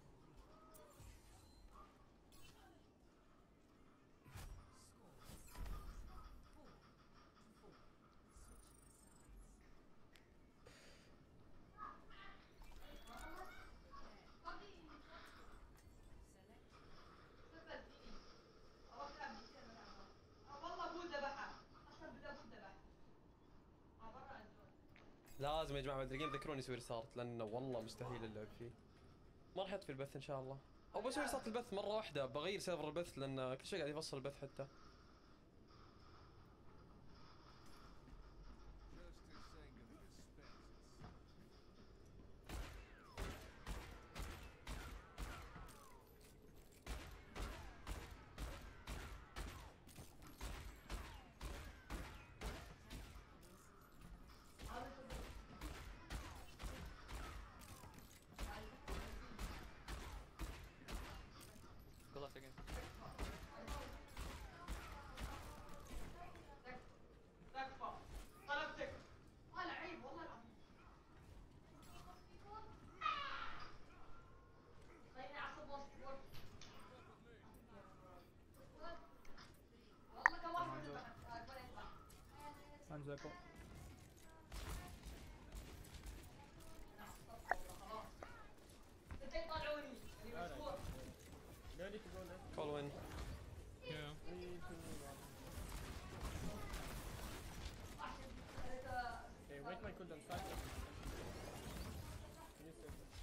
لازم يا جماعه بعد الجيم ذكروني سوي ريستارت لانه والله مستحيل اللعب فيه. ما راح يطفي البث ان شاء الله. او بسوي ريستارت البث مره واحده بغير سيرفر البث لان كل شيء قاعد يفصل البث حتى. Go left again. Anzako. Ready to go left. Call win. Yeah. 3, 2, 1. Okay, wait my cooldown. Start. Can you save it?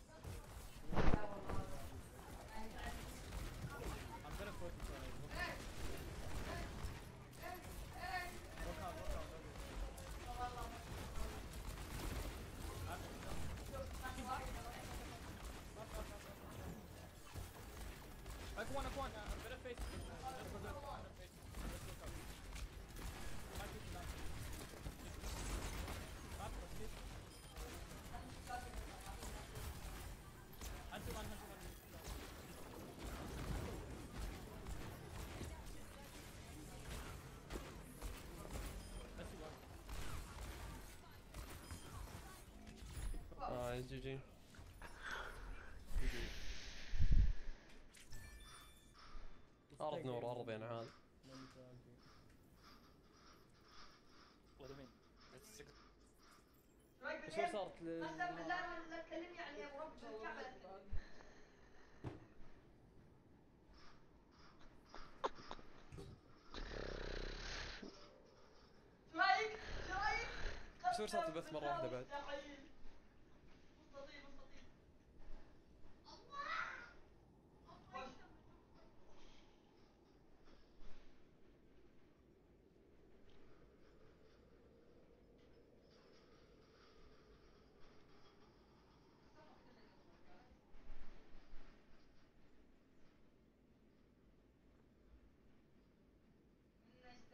I'm gonna put it on. Walk out. I can one. I'm gonna face it. Let's go. I'm gonna face it. Let's look up. Fight it left. Stop, proceed. Hunter one. Let's see one. Nice GG. أرض نور أرض يعني عاد. What do you mean? It's six. شو صارت قسم بالله لا تكلمني عليها ورب الكعبة. شو رايك؟ شو رسالة البث مرة واحدة بعد؟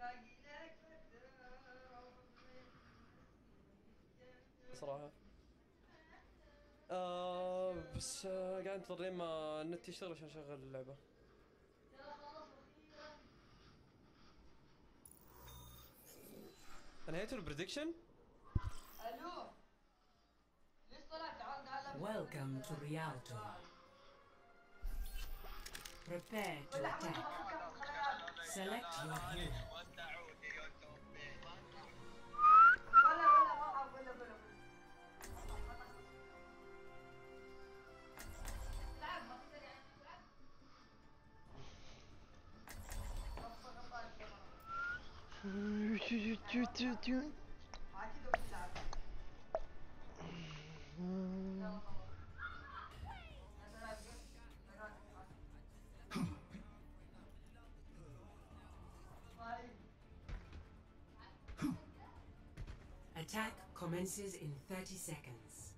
صراحة بس قاعد انتظر لين ما النت يشتغل عشان اشغل اللعبة. انهيتوا البريدكشن؟ الو ليش طلعت؟ تعال Welcome to Rialto. Prepare to attack. Select your hero. Attack commences in 30 seconds.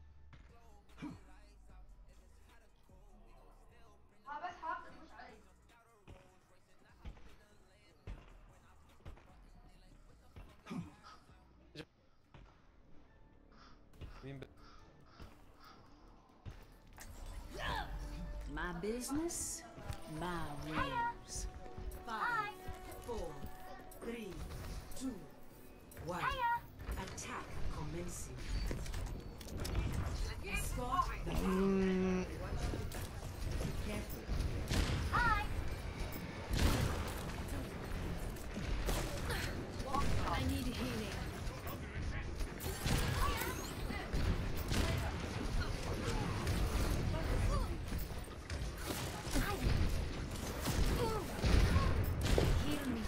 My business, my rules. 5, 4, 3, 2, 1. Attack commencing. Escort the hero. Be careful. I need healing. Heal me.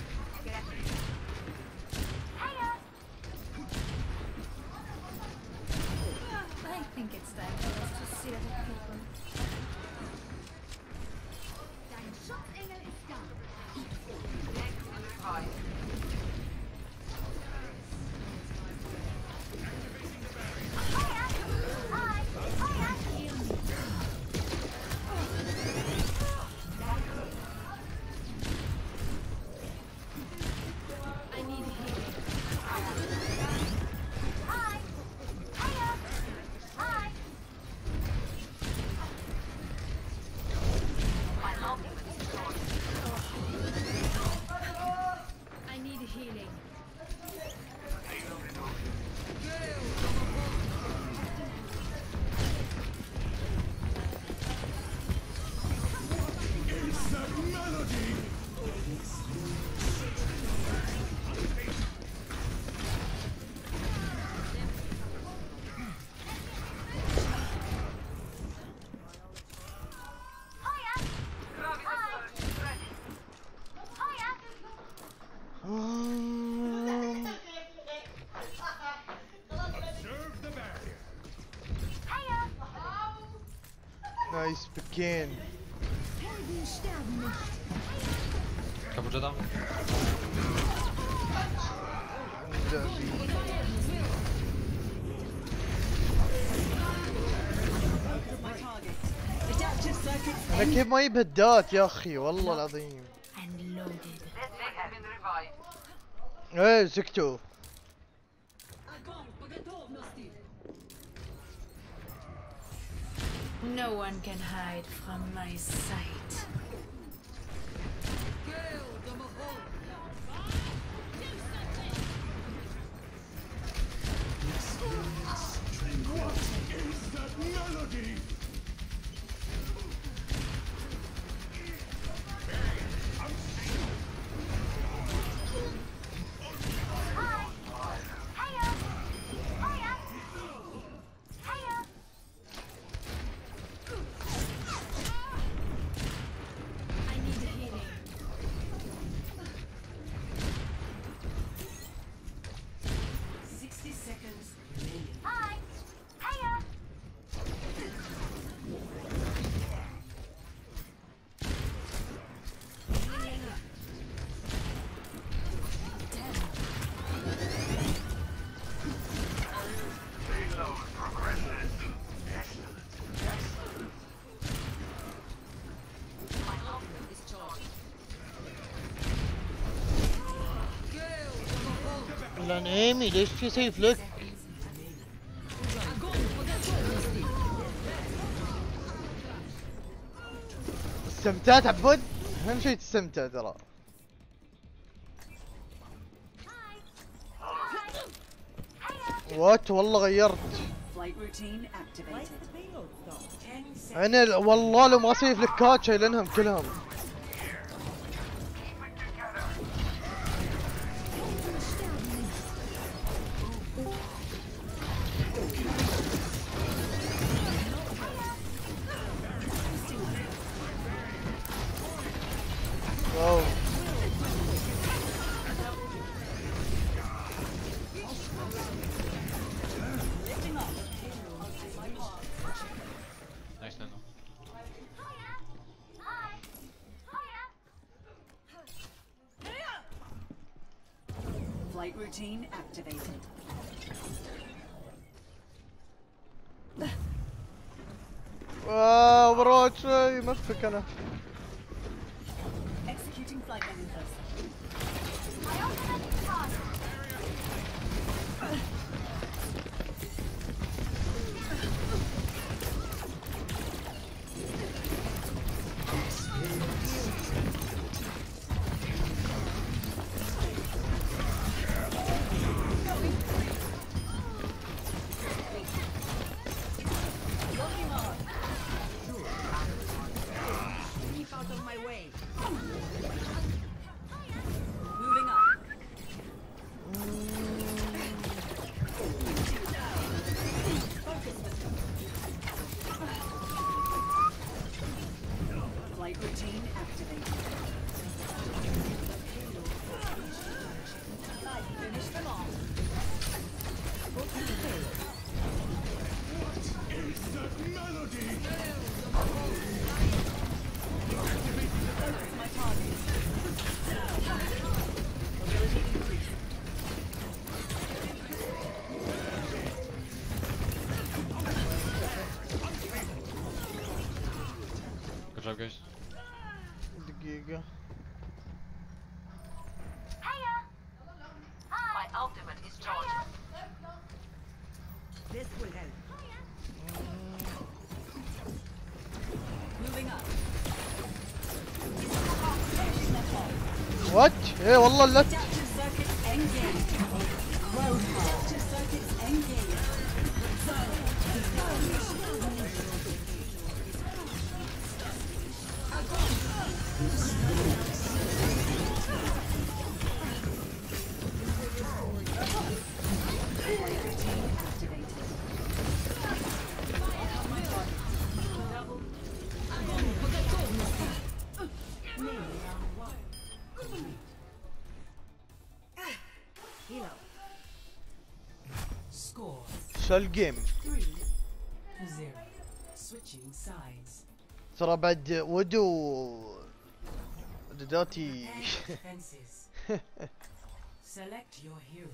I think it's time for us to see other people. Dein Schutzengel ist da. I need healing. I need healing. It's that melody! Observe the barrier. Nice begin. Helden sterben nicht. Kaputt da. انا كيف ما يجيب هدات يا اخي والله العظيم. And loaded. ايه سكتوا. No one can hide from my sight. It's that melody! لان ايمي ليش تسوي فليك؟ استمتعت عبود؟ اهم شيء تستمتع ترى. وات والله غيرت. انا والله لو ما اسوي فليكات شايلينهم كلهم. واو Nice, Nano. Flight routine activated. واو بروت شوي مسفك انا. Executing flight maneuvers. Keep out of my way. Moving up. Flight routine activated. Finish them off. My target. Mobility increased. Good job, guys. دقيقة. My ultimate is charged. This will help. Moving up. وات؟ ايه والله لا. Adaptive circuits engaged. Adaptive circuits engaged. Score شو الجيم؟ 3-0. Switching sides. ترى بعد ودو داتي. Defenses. Select your hero.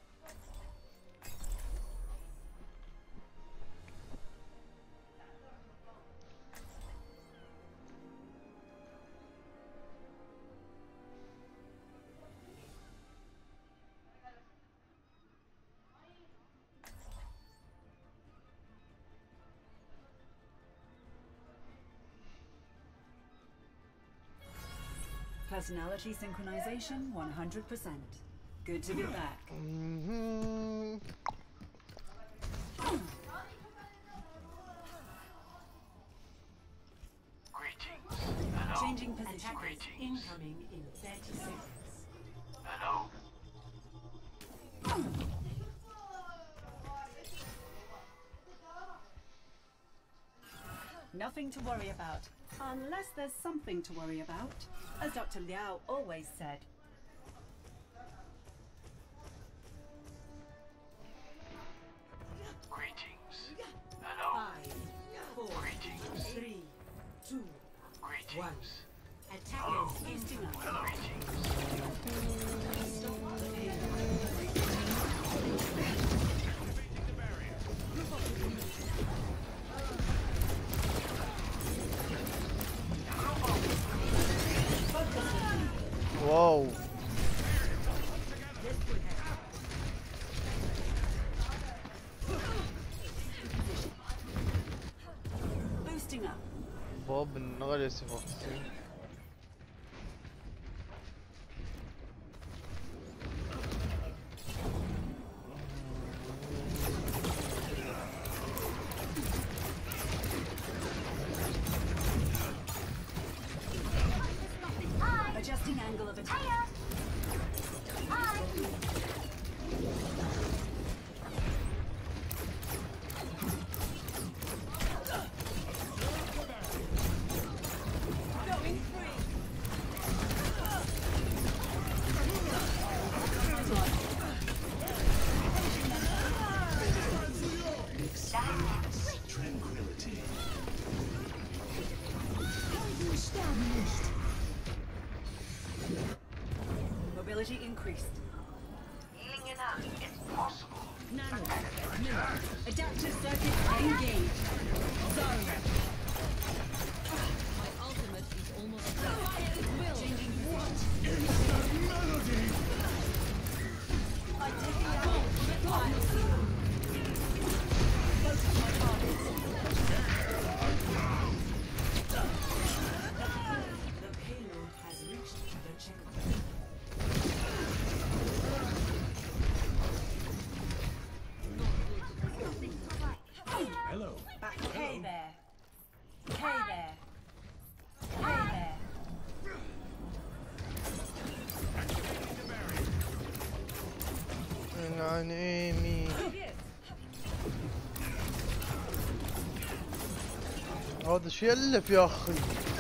Personality synchronization 100%. Good to be back. Changing positions. Incoming in 30 seconds. Nothing to worry about, unless there's something to worry about, as Dr. Liao always said. Five, four, three, two, one. Attackers facing us. Stop the pain. واو Bob نغلي سفاكسين. Adjusting angle of attack. Mobility increased. Healing enough is possible. Nano. Adaptive circuit engaged. Zone. My ultimate is almost done. Changing what? Melody! I'm taking out final seal. Focus my targets. The payload has reached the checkpoint. Hello. Hey there. Hey there. Hey there. عن ايمي. هذا شو يألف يا اخي.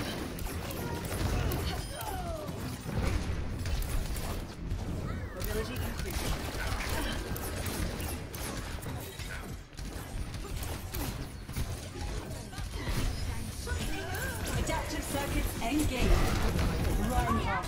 Adaptive circuits engaged. Reinhardt.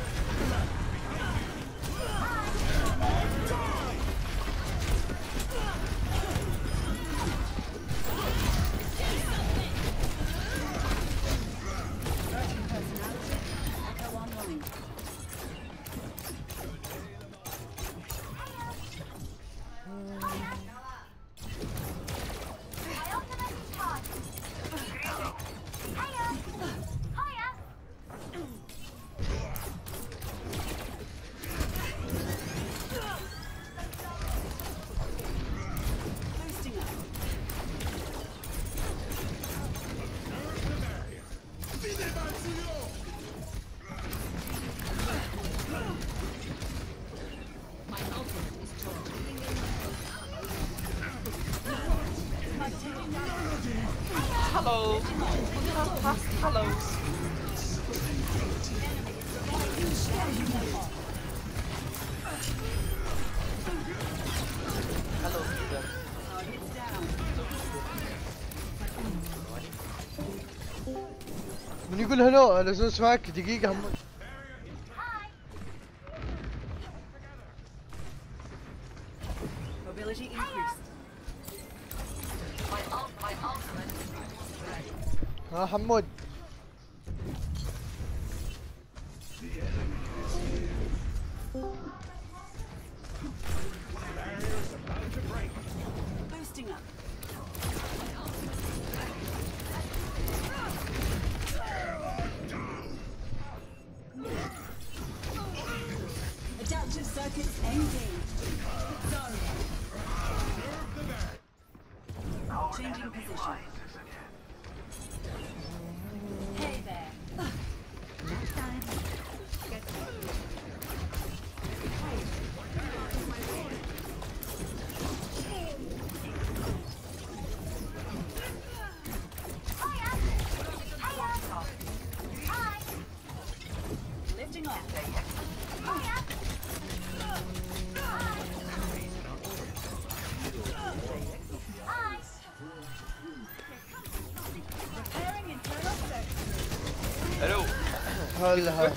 Hello. Hello. Hello, Peter. من يقول هلو على اساس معك دقيقة هم. Mobility increased. My ultimate. ها حمود. Boosting up. Adaptive circuits engaged. Zone. Changing position. Hey there. Next time. Get lifting off. Repairing internal circuits. Hello. هلا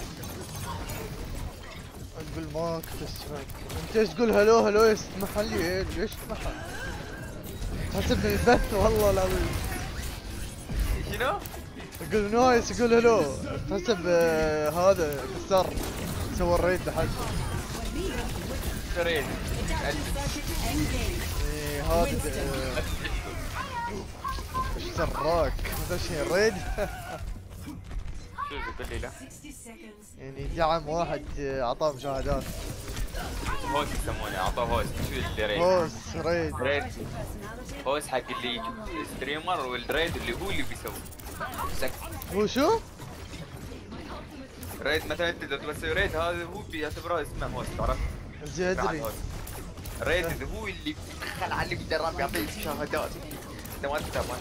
تقول ماك تسمعك. انت ايش تقول هلو هلو يسمح لي ليش تسمح؟ حسب البث والله العظيم. شنو؟ يقول نايس يقول هلو حسب هذا كسر سوى الريد لحد. ريد. ايه هذا ايش سراك مدشين ريد. شو قول لي لا. يعني دعم واحد اعطاه مشاهدات. هوست يسمونه، اعطاه هوست. شو اللي ريد؟ هوست ريد. هوست حق اللي يجيب ستريمر، والريد اللي هو اللي بيسوي. هو شو؟ ريد مثلا انت اذا تبي تسوي ريد هذا هو بيعتبره اسمه هوست، عرفت؟ زين ادري. ريد هو اللي بيدخل على اللي بالدرام يعطيك مشاهدات. انت ما تفهم.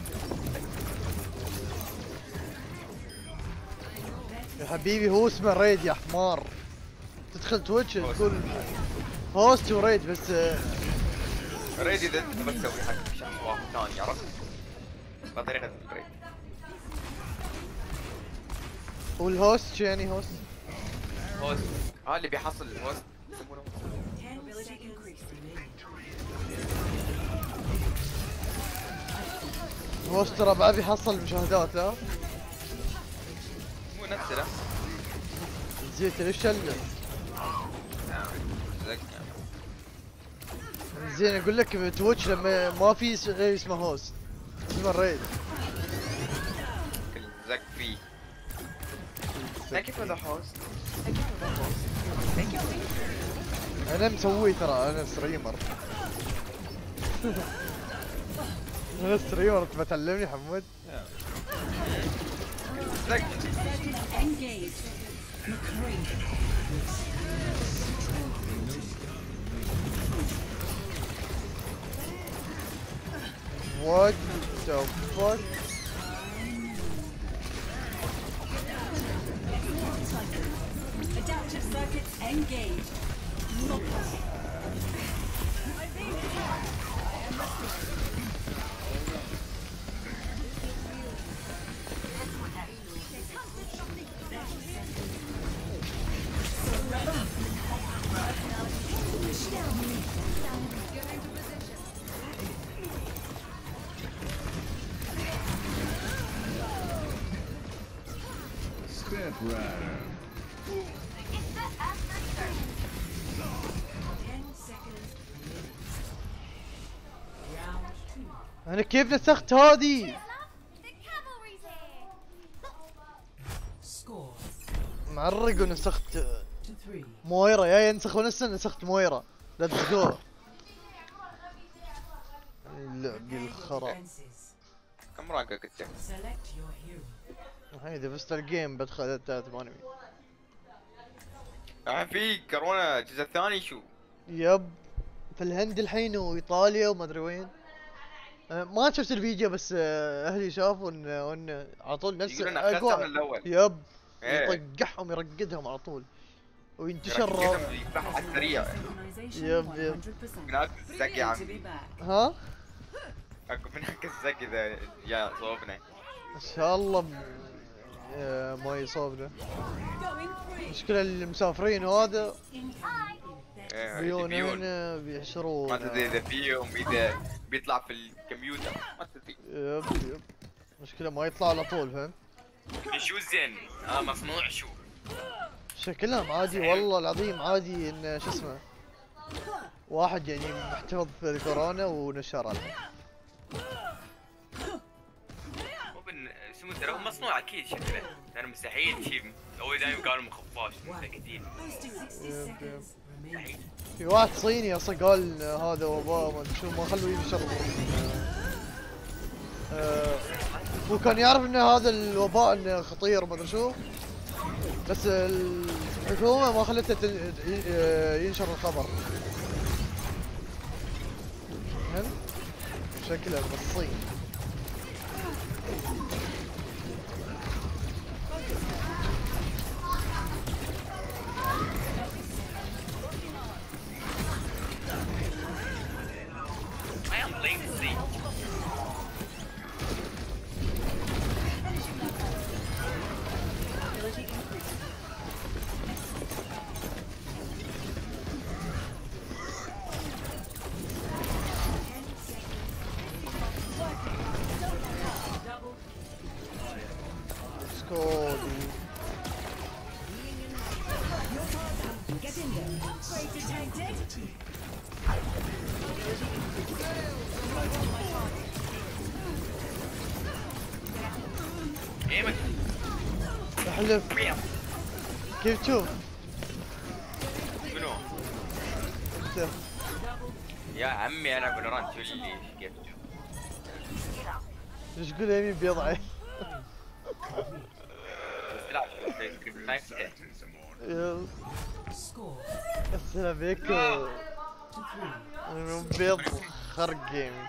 يا حبيبي هو اسمه ريد يا حمار. تدخل تويتش تقول هوست وريد بس. ريد اذا انت تبي تسوي حق شخص واحد ثاني، عرفت؟ بطريقة ريد. والهوست شو يعني هوست؟ هوست اللي بيحصل الهوست يسمونه هوست. ترى بعد بيحصل مشاهدات لا؟ مو نفسه لا. زين ليش شله؟ زين اقول لك بتويتش لما ما في غير اسمه هوست اسمه ريد. زك فيه. Thank you for the host. انا مسوي ترى انا ستريمر. انا ستريمر تبى تعلمني حمود؟ What the fuck? Adaptive circuits engaged. Step Rider. انا كيف نسخت هذه؟ معرق ونسخت مويرا. يا ينسخ ونسخ نسخت مويرا. ليتس جو. اللعب الخرا. كم رانكك انت؟ هاي اذا فزت الجيم بدخل 800. الحين في كورونا الجزء الثاني شو؟ يب في الهند الحين وايطاليا وما ادري وين. ما شفت الفيديو بس اهلي شافوا انه على طول نفس الاول. يب يطقحهم يرقدهم على طول وينتشر يذبحهم على السريع. يب هناك الزق يا عمي. ها؟ اكو هناك الزق اذا جاء صوبنا. ان شاء الله ما يصابنا. المشكلة المسافرين وهذا بيون هنا بيحشرون. ما تدري اذا فيهم اذا بيطلع في الكمبيوتر ما تدري. يب مشكلة ما يطلع على طول فهمت؟ شو زين؟ مصنوع شو؟ شكلهم عادي والله العظيم عادي ان شو اسمه واحد يعني محتفظ في الكورونا ونشرها. اسمه ترى هو مصنوع اكيد شكله، انا مستحيل شيء هو دايما قالوا مخفاش متاكدين. في واحد صيني اصلا قال هذا وباء ما ادري شو ما خلوه ينشر. هو كان يعرف ان هذا الوباء انه خطير ما ادري شو، بس الحكومة ما خلته ينشر الخبر. فهمت؟ شكله بالصين. ايمك احلف كيف تشوف؟ منو؟ انت يا عمي انا فالورانت شو اللي كيف تشوف؟ ايش تقول يمين بيض عين؟ لا تجيب النايف يلا السلام عليكم من بيض خرق جيمي.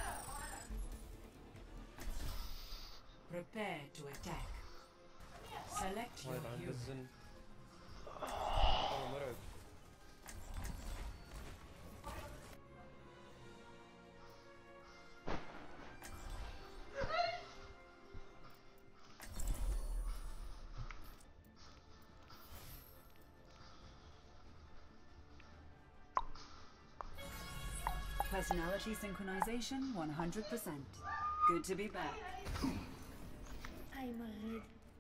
Prepare to attack. Select your وايد عند hero. الزن. والله مرعب. Personality synchronization 100%. Good to be back. I'm ready.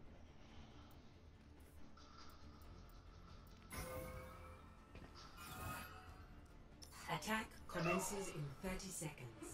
Attack commences in 30 seconds.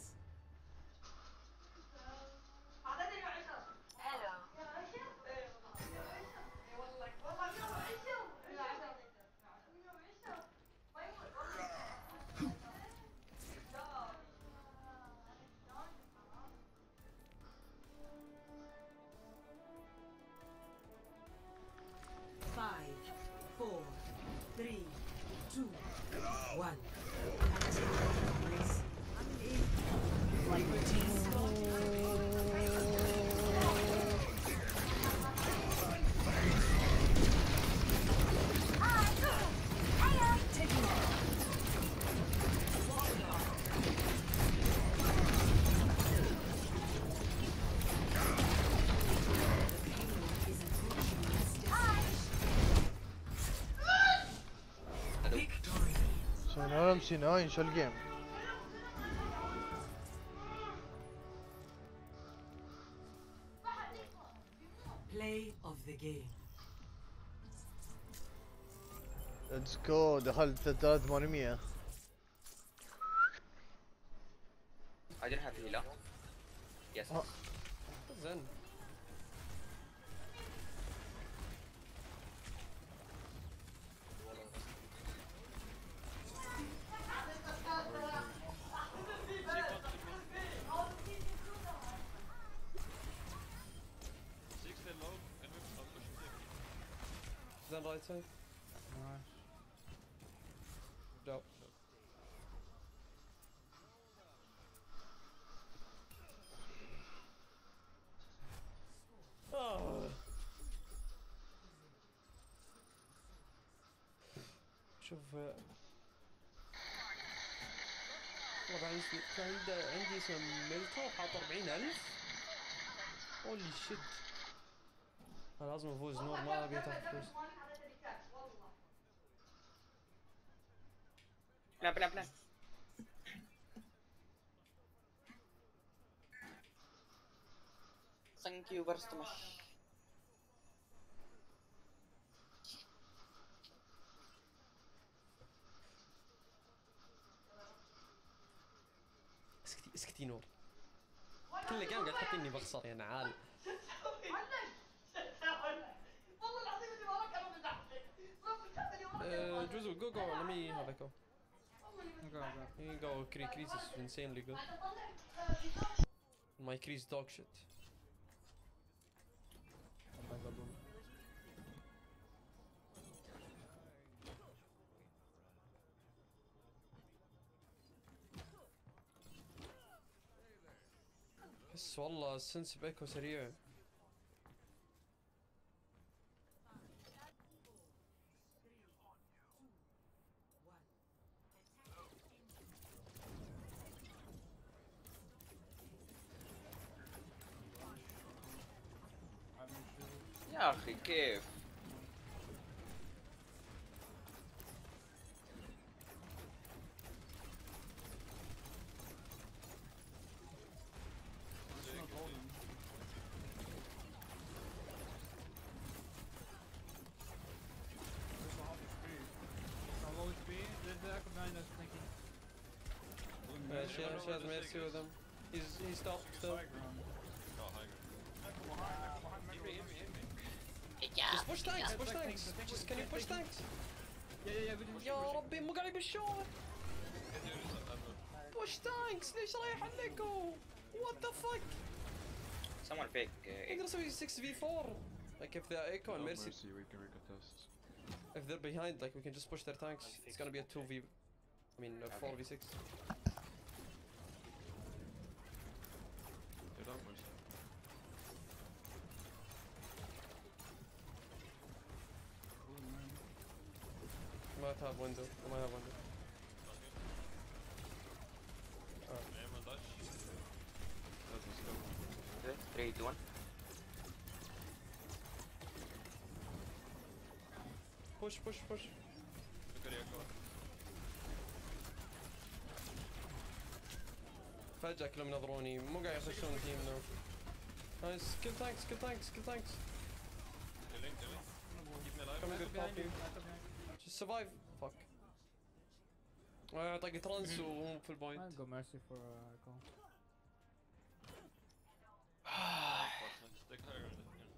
انا مشينا شو الجيم؟ Play of the game. ليتس جو دخلت 3800. عادل هذه لا يس زين. Then right side. Nice. Drop. شوف والله عندي سميلته وحاط 40,000. هولي شيت. لازم افوز نور ما ابي اتاخذ فلوس. بلا بلا بلا ثانك يو برست مش اسكتي نور. كل جيم قاعد تحطيني بخسر يا نعال. Juzu, go, let me have a go. Go. Here you go, Kreese is insanely good. My Kreese dog shit. Oh my god. بس والله السنس بإيكو سريع. يا اخي كيف She has mercy with him. He's stopped still. Push tanks, push tanks. Just can you push tanks? Yeah, we didn't. يا ربي مو قاعد بالشوط. Push tanks. ليش رايح عليكم؟ What the fuck? Someone pick. نقدر نسوي 6v4. Like if they're Echo and Mercy. We can recontest. If they're behind, like we can just push their tanks. It's gonna be a 2v. I mean, a 4v6. Get up, Mercy. Might have window. I might have window. Aim and dash. Let's go. 3, 2, 1. Push, push, push. Look at Echo. فجأة كلهم ينظروني مو قاعد يخشون تيمنا. نايس kill tanks, kill tanks, kill tanks. Killing. Keep me alive. Come good poppy. Just survive. Fuck. طاقة رنس ومو في البوينت. I'll go Mercy for Echo. Stick higher.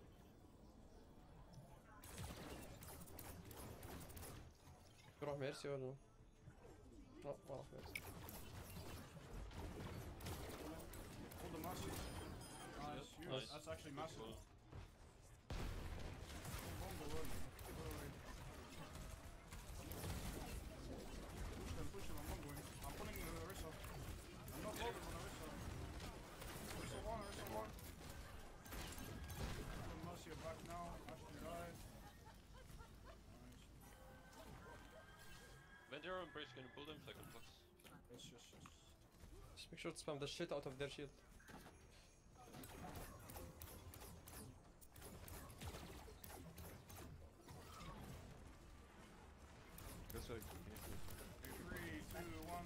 بروح ميرسي ولا؟ لا ما راح ميرسي. Hold the Mercy. Nice, huge. That's actually massive. Push him, I'm not going. I'm pulling Orisa. I'm not bothered on Orisa. Orisa 1, Orisa 1. Mercy are back now. Ashton died. When they're on bridge, can you pull them second plus? Yes. Just make sure to spam the shit out of their shield. This way. 3, 2, 1.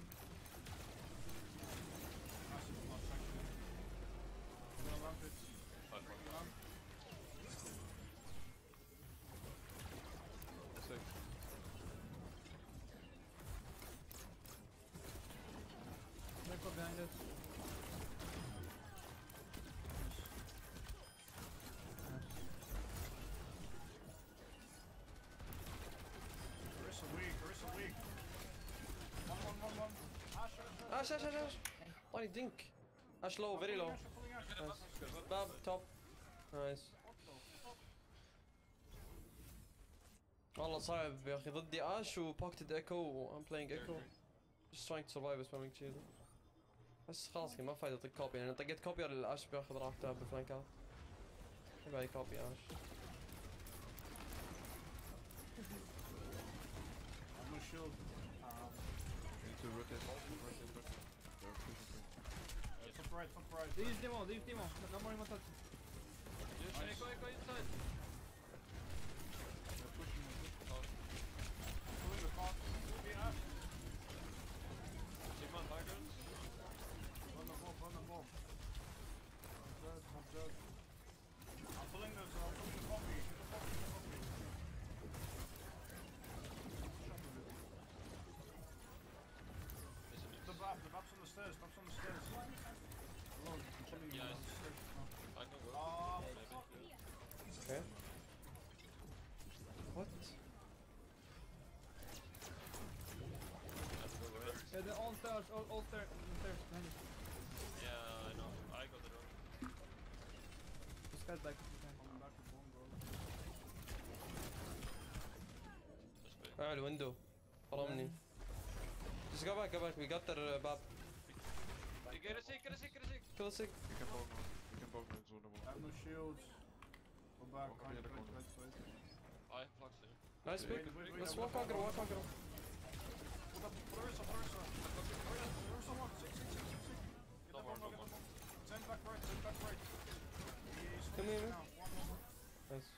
Massive loss actually. I'm gonna ramp it. Ramp. This way. Echo behind us. Orisa weak. 1. Ash. Tiny dink. Ash low, very low. Nice. Bab, top. Nice. والله صعب يا اخي ضدي اش وبوكتد ايكو. I'm playing echo. Just trying to survive spamming shield. بس خلاص ما فايدة اطق كوبي لان طقيت كوبي الاش بياخذ راحته بالفلانكات. يبغى اي كوبي اش. No shield. Need to rotate. Top right. Leave demo. No more immortal. Yes, Echo inside. They're pushing me. Pulling the cart. Ash. Sigma tigers. Run the ball. I'm dead. I'm pulling the copy. The bab's on the stairs. Alone, I'm pulling you on the stairs now. I can go. Okay. What? Yeah, they're all stairs. All stairs. Behind you. Yeah, I know. I got the door. This guy's back. Coming back to bomb, bro. The window. حرمني. Just go back. We got their bab. Get a sick. Kill a sick. We can both zone them. I have no shields. Go back. Walk up the other corner. I have flux here. Nice pick. Let's walk aggro. Put Orisa. Orisa 1. 6. Get the bomb. Send back right. Come here. Now. 1 more. Nice.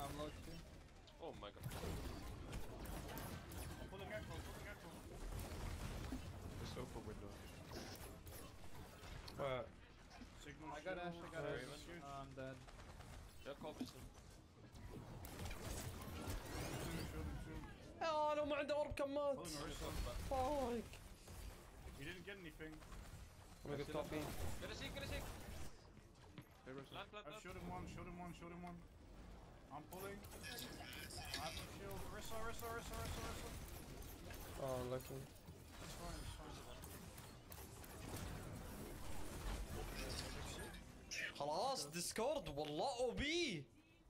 I'm low too. Oh my god. Pulling echo, pulling echo. Just open window. Signal I got Ash, I got Ash. Shoot. I'm dead. Yeah, copy soon. Shoot. لو ما عنده أورب كمات. Fuck. He didn't get anything. I'm gonna get copy. Get a seek, get a seek. I shot him one, shot him one, shot him one. I'm pulling. I have no shield. Rissa. Oh, lucky. It's fine, it's fine. خلاص ديسكورد والله او بي.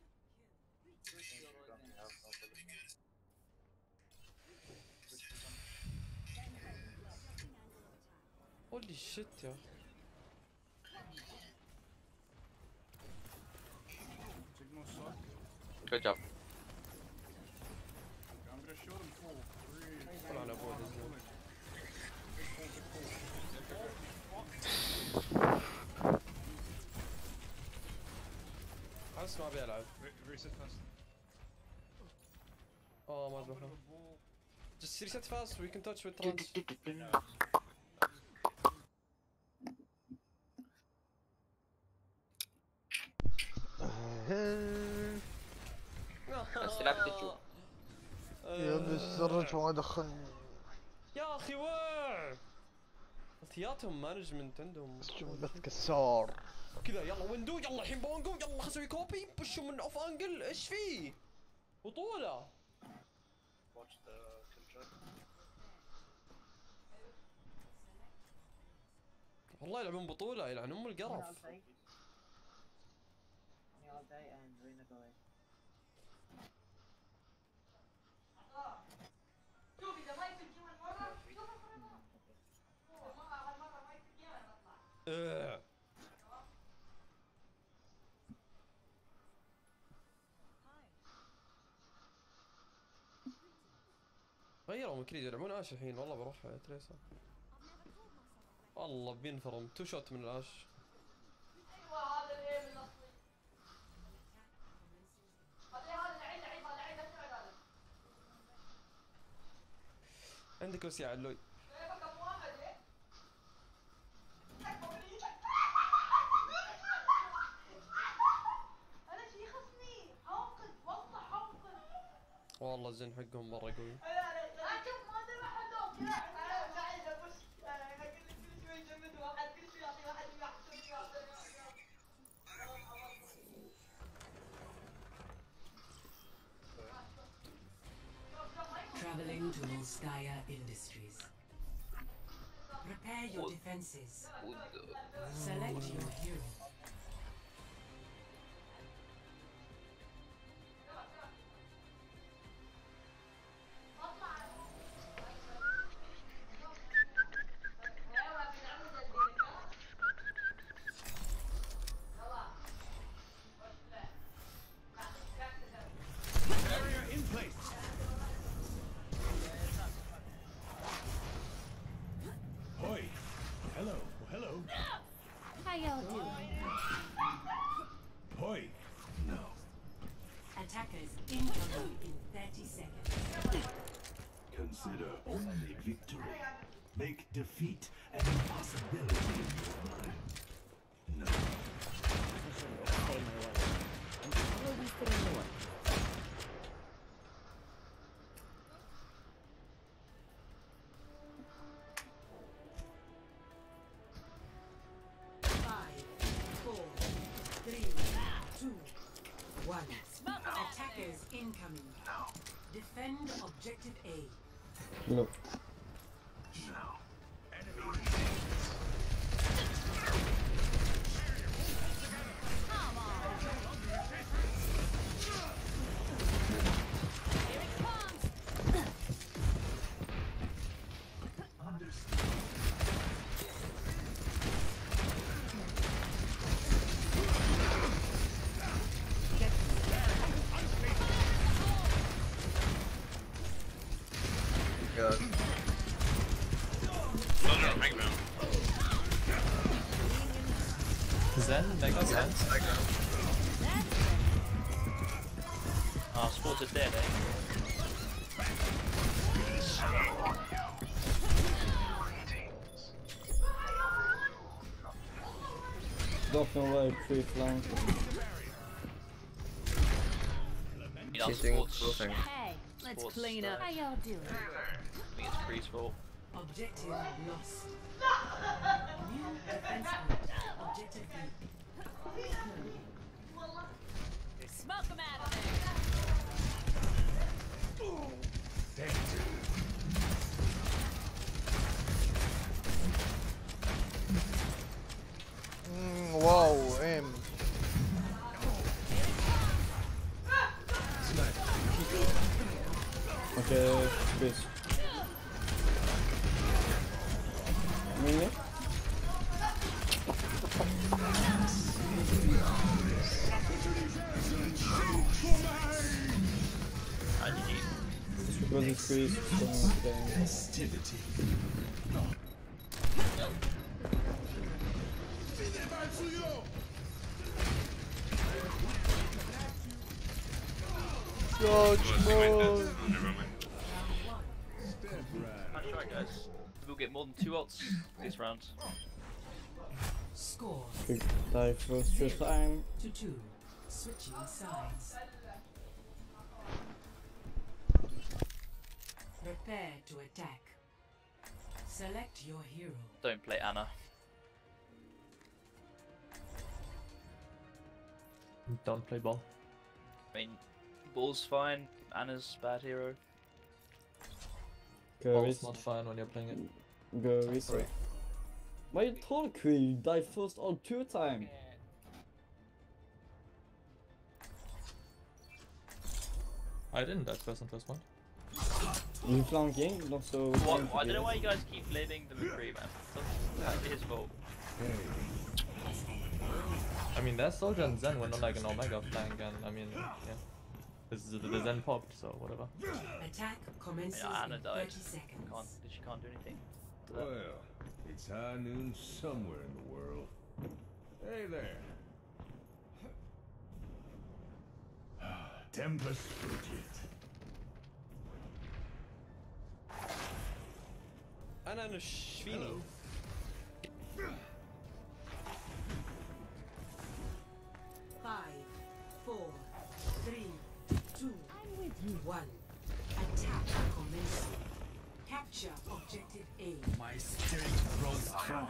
Holy shit يا Signal suck. Good job. I'm gonna shoot him full. طلع على ابوه الزين. حاسس ما بيلعب. Reset fast. اه ما ذبحه. Just reset fast we can touch with trans. السلاح تشوف. يا ابن السرج ما دخلني. يا اخي واع. ثياتهم مانجمنت عندهم. بس كسار. كذا يلا ويندو يلا الحين بونجو يلا خلنا نسوي كوبي بشوا من اوف انجل ايش فيه؟ بطولة. Watch the control. والله يلعبون بطولة يلعن ام القرف. شوف اذا ما يصير جيم المره شوف هالمره ما يصير جيم اطلع. غيروا من كريد يلعبون اش الحين والله بروح تريسا. والله بينفرم تو شوت من الاش. ايوه هذا الايم الاصلي. هذا لعيب لا تبعد هذا. عندك بس يا علوي. كيفك ابو احمد ايه؟ انا شي يخصني حوقد والله حوقد. والله الزين حقهم مرة قوي. لا شوف ما ادري واحد لهم كذا انا قاعد ابص اقول لك كل شوي يجمد واحد كل شوي يعطي واحد Traveling to Volskaya Industries. Prepare your defenses. Select your hero. Barrier in place. Hoi. Hello. Hello. How y'all doing? Hoi. No. Attackers incoming in 30 seconds. Consider only victory. Make defeat an impossibility in your mind. No. Five, 4, 3, 2, 1. Attackers incoming. Defend objective A. No. God. Zen, mega Zen. Ah, sports are dead, eh? Don't know why pre-flank. Hey, let's clean up. How y'all doing? I think it's Kree's fault. Objective lost. New defense point. Objective B. Smoke them out of there. Wow, aim. Okay, please. Mini? Just because it's freeze, Festivity. Dodge mode. That's right, guys. We'll get more than 2 ults this round. Score. Could die first time. 2-2. Switching sides. Prepare to attack. Select your hero. Don't play Anna. Don't play ball. I mean, ball's fine. Anna's bad hero. Ball's not fine when you're playing it. Go reset. Why you told Kree you die first all 2 times? I didn't die first on first one. You flanking, not so. What? I don't know why you guys keep blaming the McCree, man. That's his fault. I mean, their Soldier and Zen went on like an Omega flank, and I mean, yeah. This is the Zen popped, so whatever. Attack commences Anna in died. 30 seconds. She can't do anything. Well, it's high noon somewhere in the world. Hey there. Tempest Frigid. Anna Shvini. Five, 4, 3, 2, 1. Attack commencing. Capture objective A. My strength grows strong.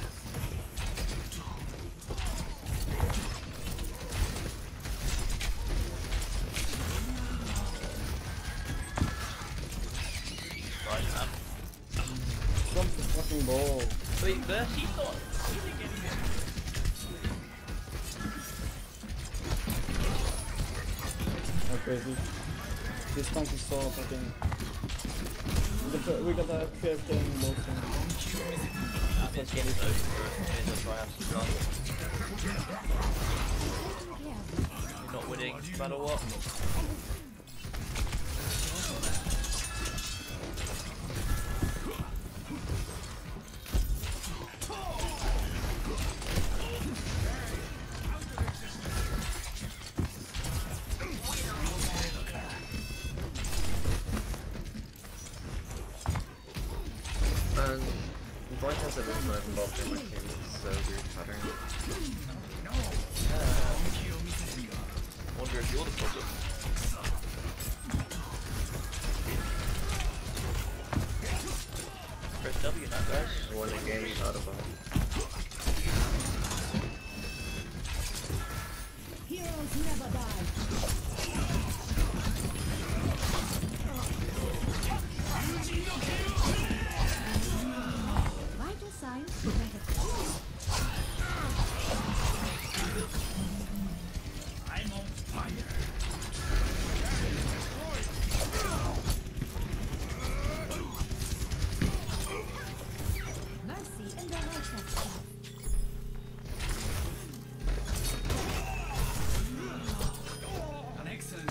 Right, man. Jump the fucking ball. Wait, there he's not. He didn't get anything. Oh, crazy. This tank is so fucking. We got a KFK in motion. This game's over. That's why I have to run. You're not winning, no matter what. And Void has a movement involved in my game, so weird pattern. Wonder if you're the problem. Press W now, guys. Won the game, not about. Heroes never die. Vital signs I'm on fire. mercy in the righteous path. An excellent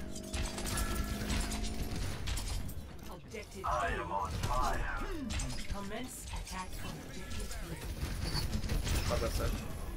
Objective I am on fire. Commence attack on objective B. Fuck that set.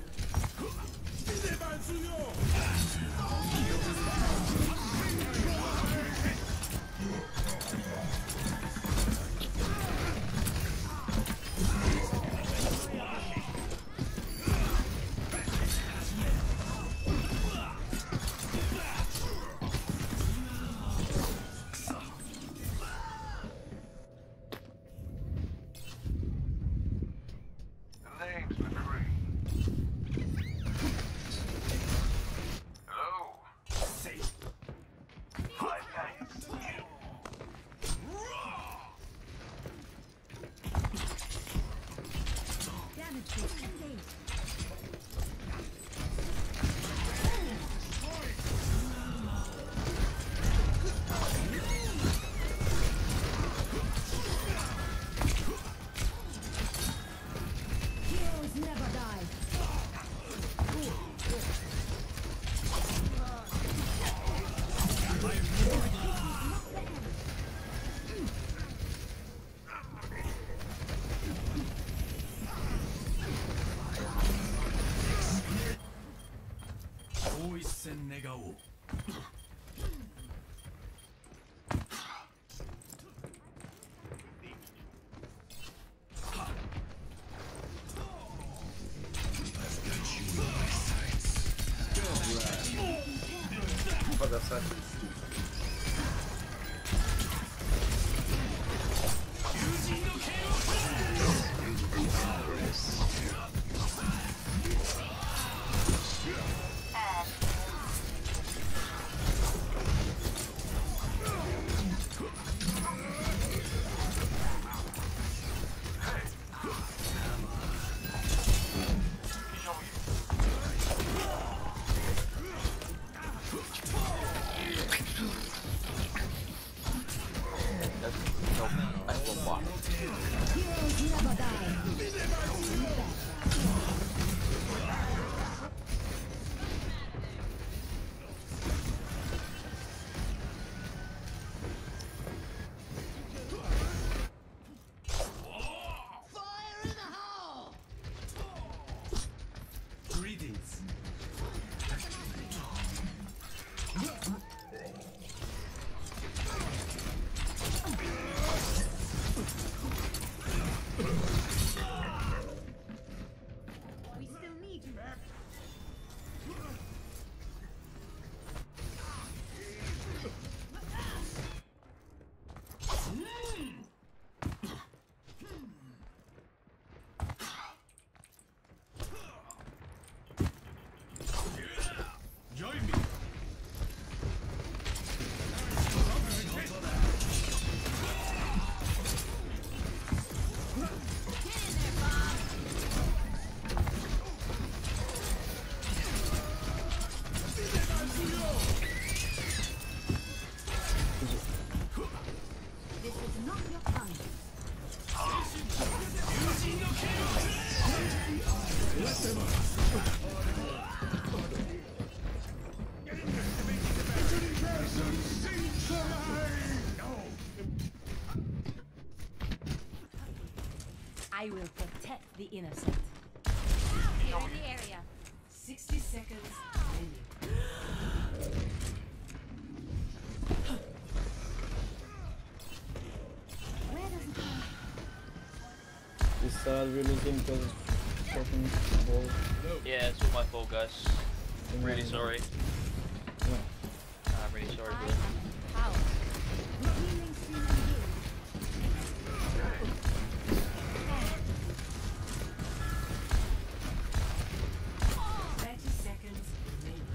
Fuck that set. I will protect the innocent. Clear in the area. 60 seconds remaining. Where does it go? It's sad we're losing because of fucking ball. Yeah, it's all my fault, guys. I'm really sorry. No. I'm really sorry, bro. How? Healing stream engaged. 30 seconds remaining.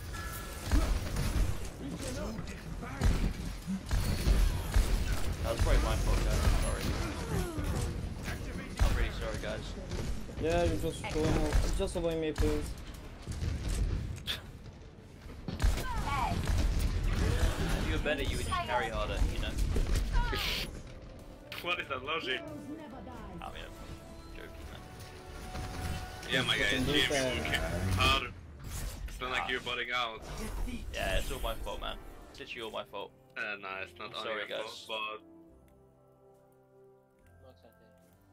That was probably my fault, guys. I'm sorry. I'm really sorry, guys. Yeah, you just following me, please. If you were better, you would just carry harder, you know? What is that logic? I mean, I'm joking, man. Yeah, my guy, Jim, okay. Harder. It's not like you're butting out. Yeah, it's all my fault, man. It's literally all my fault. Nah, it's not I'm all sorry, your guys. fault, but...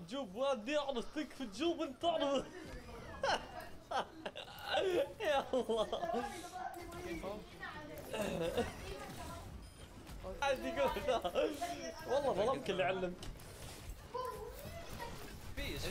الجوب وادي اعرفك في الجوب انت تعرف. يا الله عادي يقول والله ظلمك اللي علمك. فيش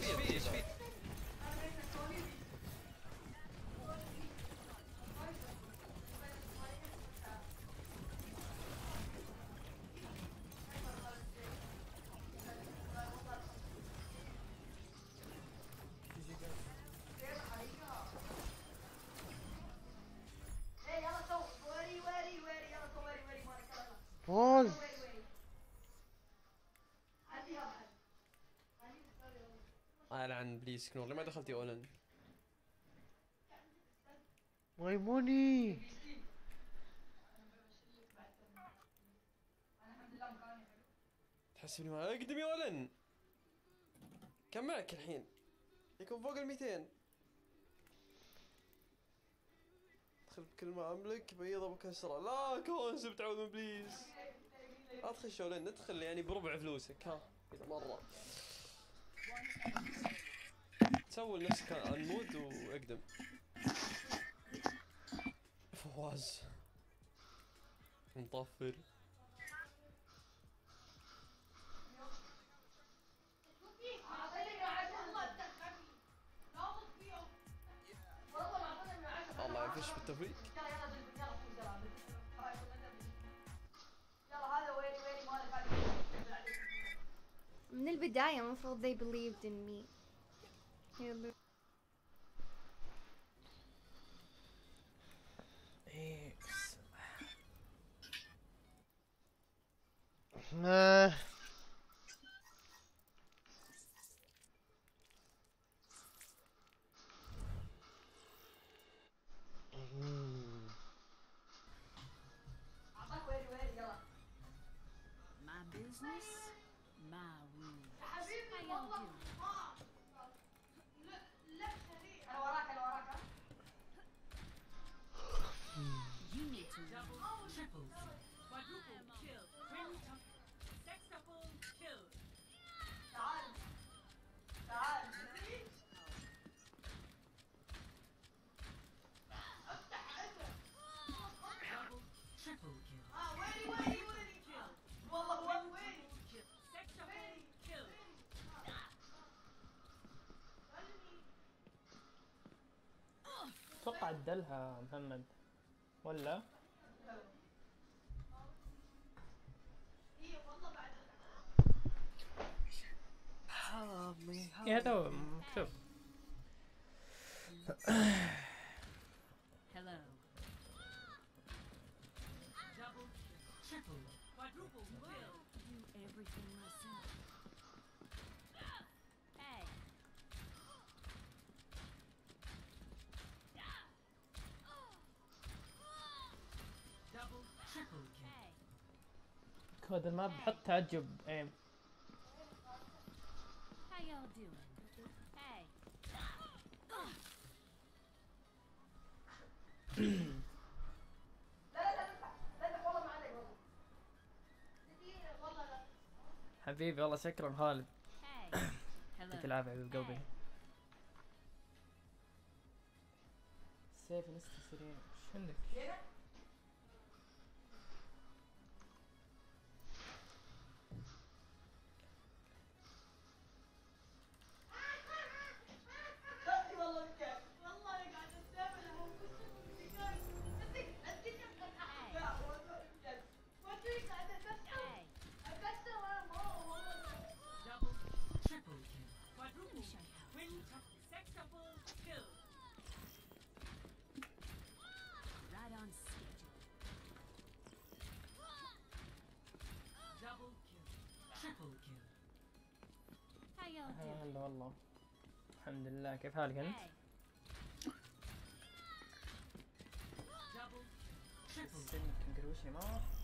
فوز. لعن بليز كنور لما دخلتي اولن. ميموني تحسبني ما اقدم يا اولن. كم معك الحين؟ يكون فوق ال 200. ادخل بكل ما املك بيضه بكسره. لا كوز بتعود من بليز. ادخل شولين ندخل يعني بربع فلوسك ها اذا مره. تسوي لنفسك المود واقدم. فواز مطفر. الله يفش بالتوفيق. من البداية المفروض they believed in me. My business, my rules. حبيبي How y'all والله doing? لا سريع. انا وراك انا وراك. You need to Triple, quadruple kill, sextuple kill. تعال تعال. افتح افتح. Triple kill. ويني والله وين Sextuple kill. اتوقع عدلها محمد ولا؟ ايه هذا مكتوب. Hello. Double, triple, quadruple kill. Do everything myself. Hey. Double, triple kill. كود الماب حط تعجب ايم. How y'all doing? Hey. حبيبي والله شكرا خالد. Hey. يعطيك Hello. العافية حبيب قلبي. سيف لسه سريع ايش عندك؟ والله بجد والله قاعد استقبل هو ودي قاعد اكسر وانا Double, triple kill. Quadruple sextuple kill. Right on schedule. Double kill. Triple kill. How y'all doing? هلا والله. الحمد لله كيف حالك انت؟ Double, triple. سنك مقروشة ما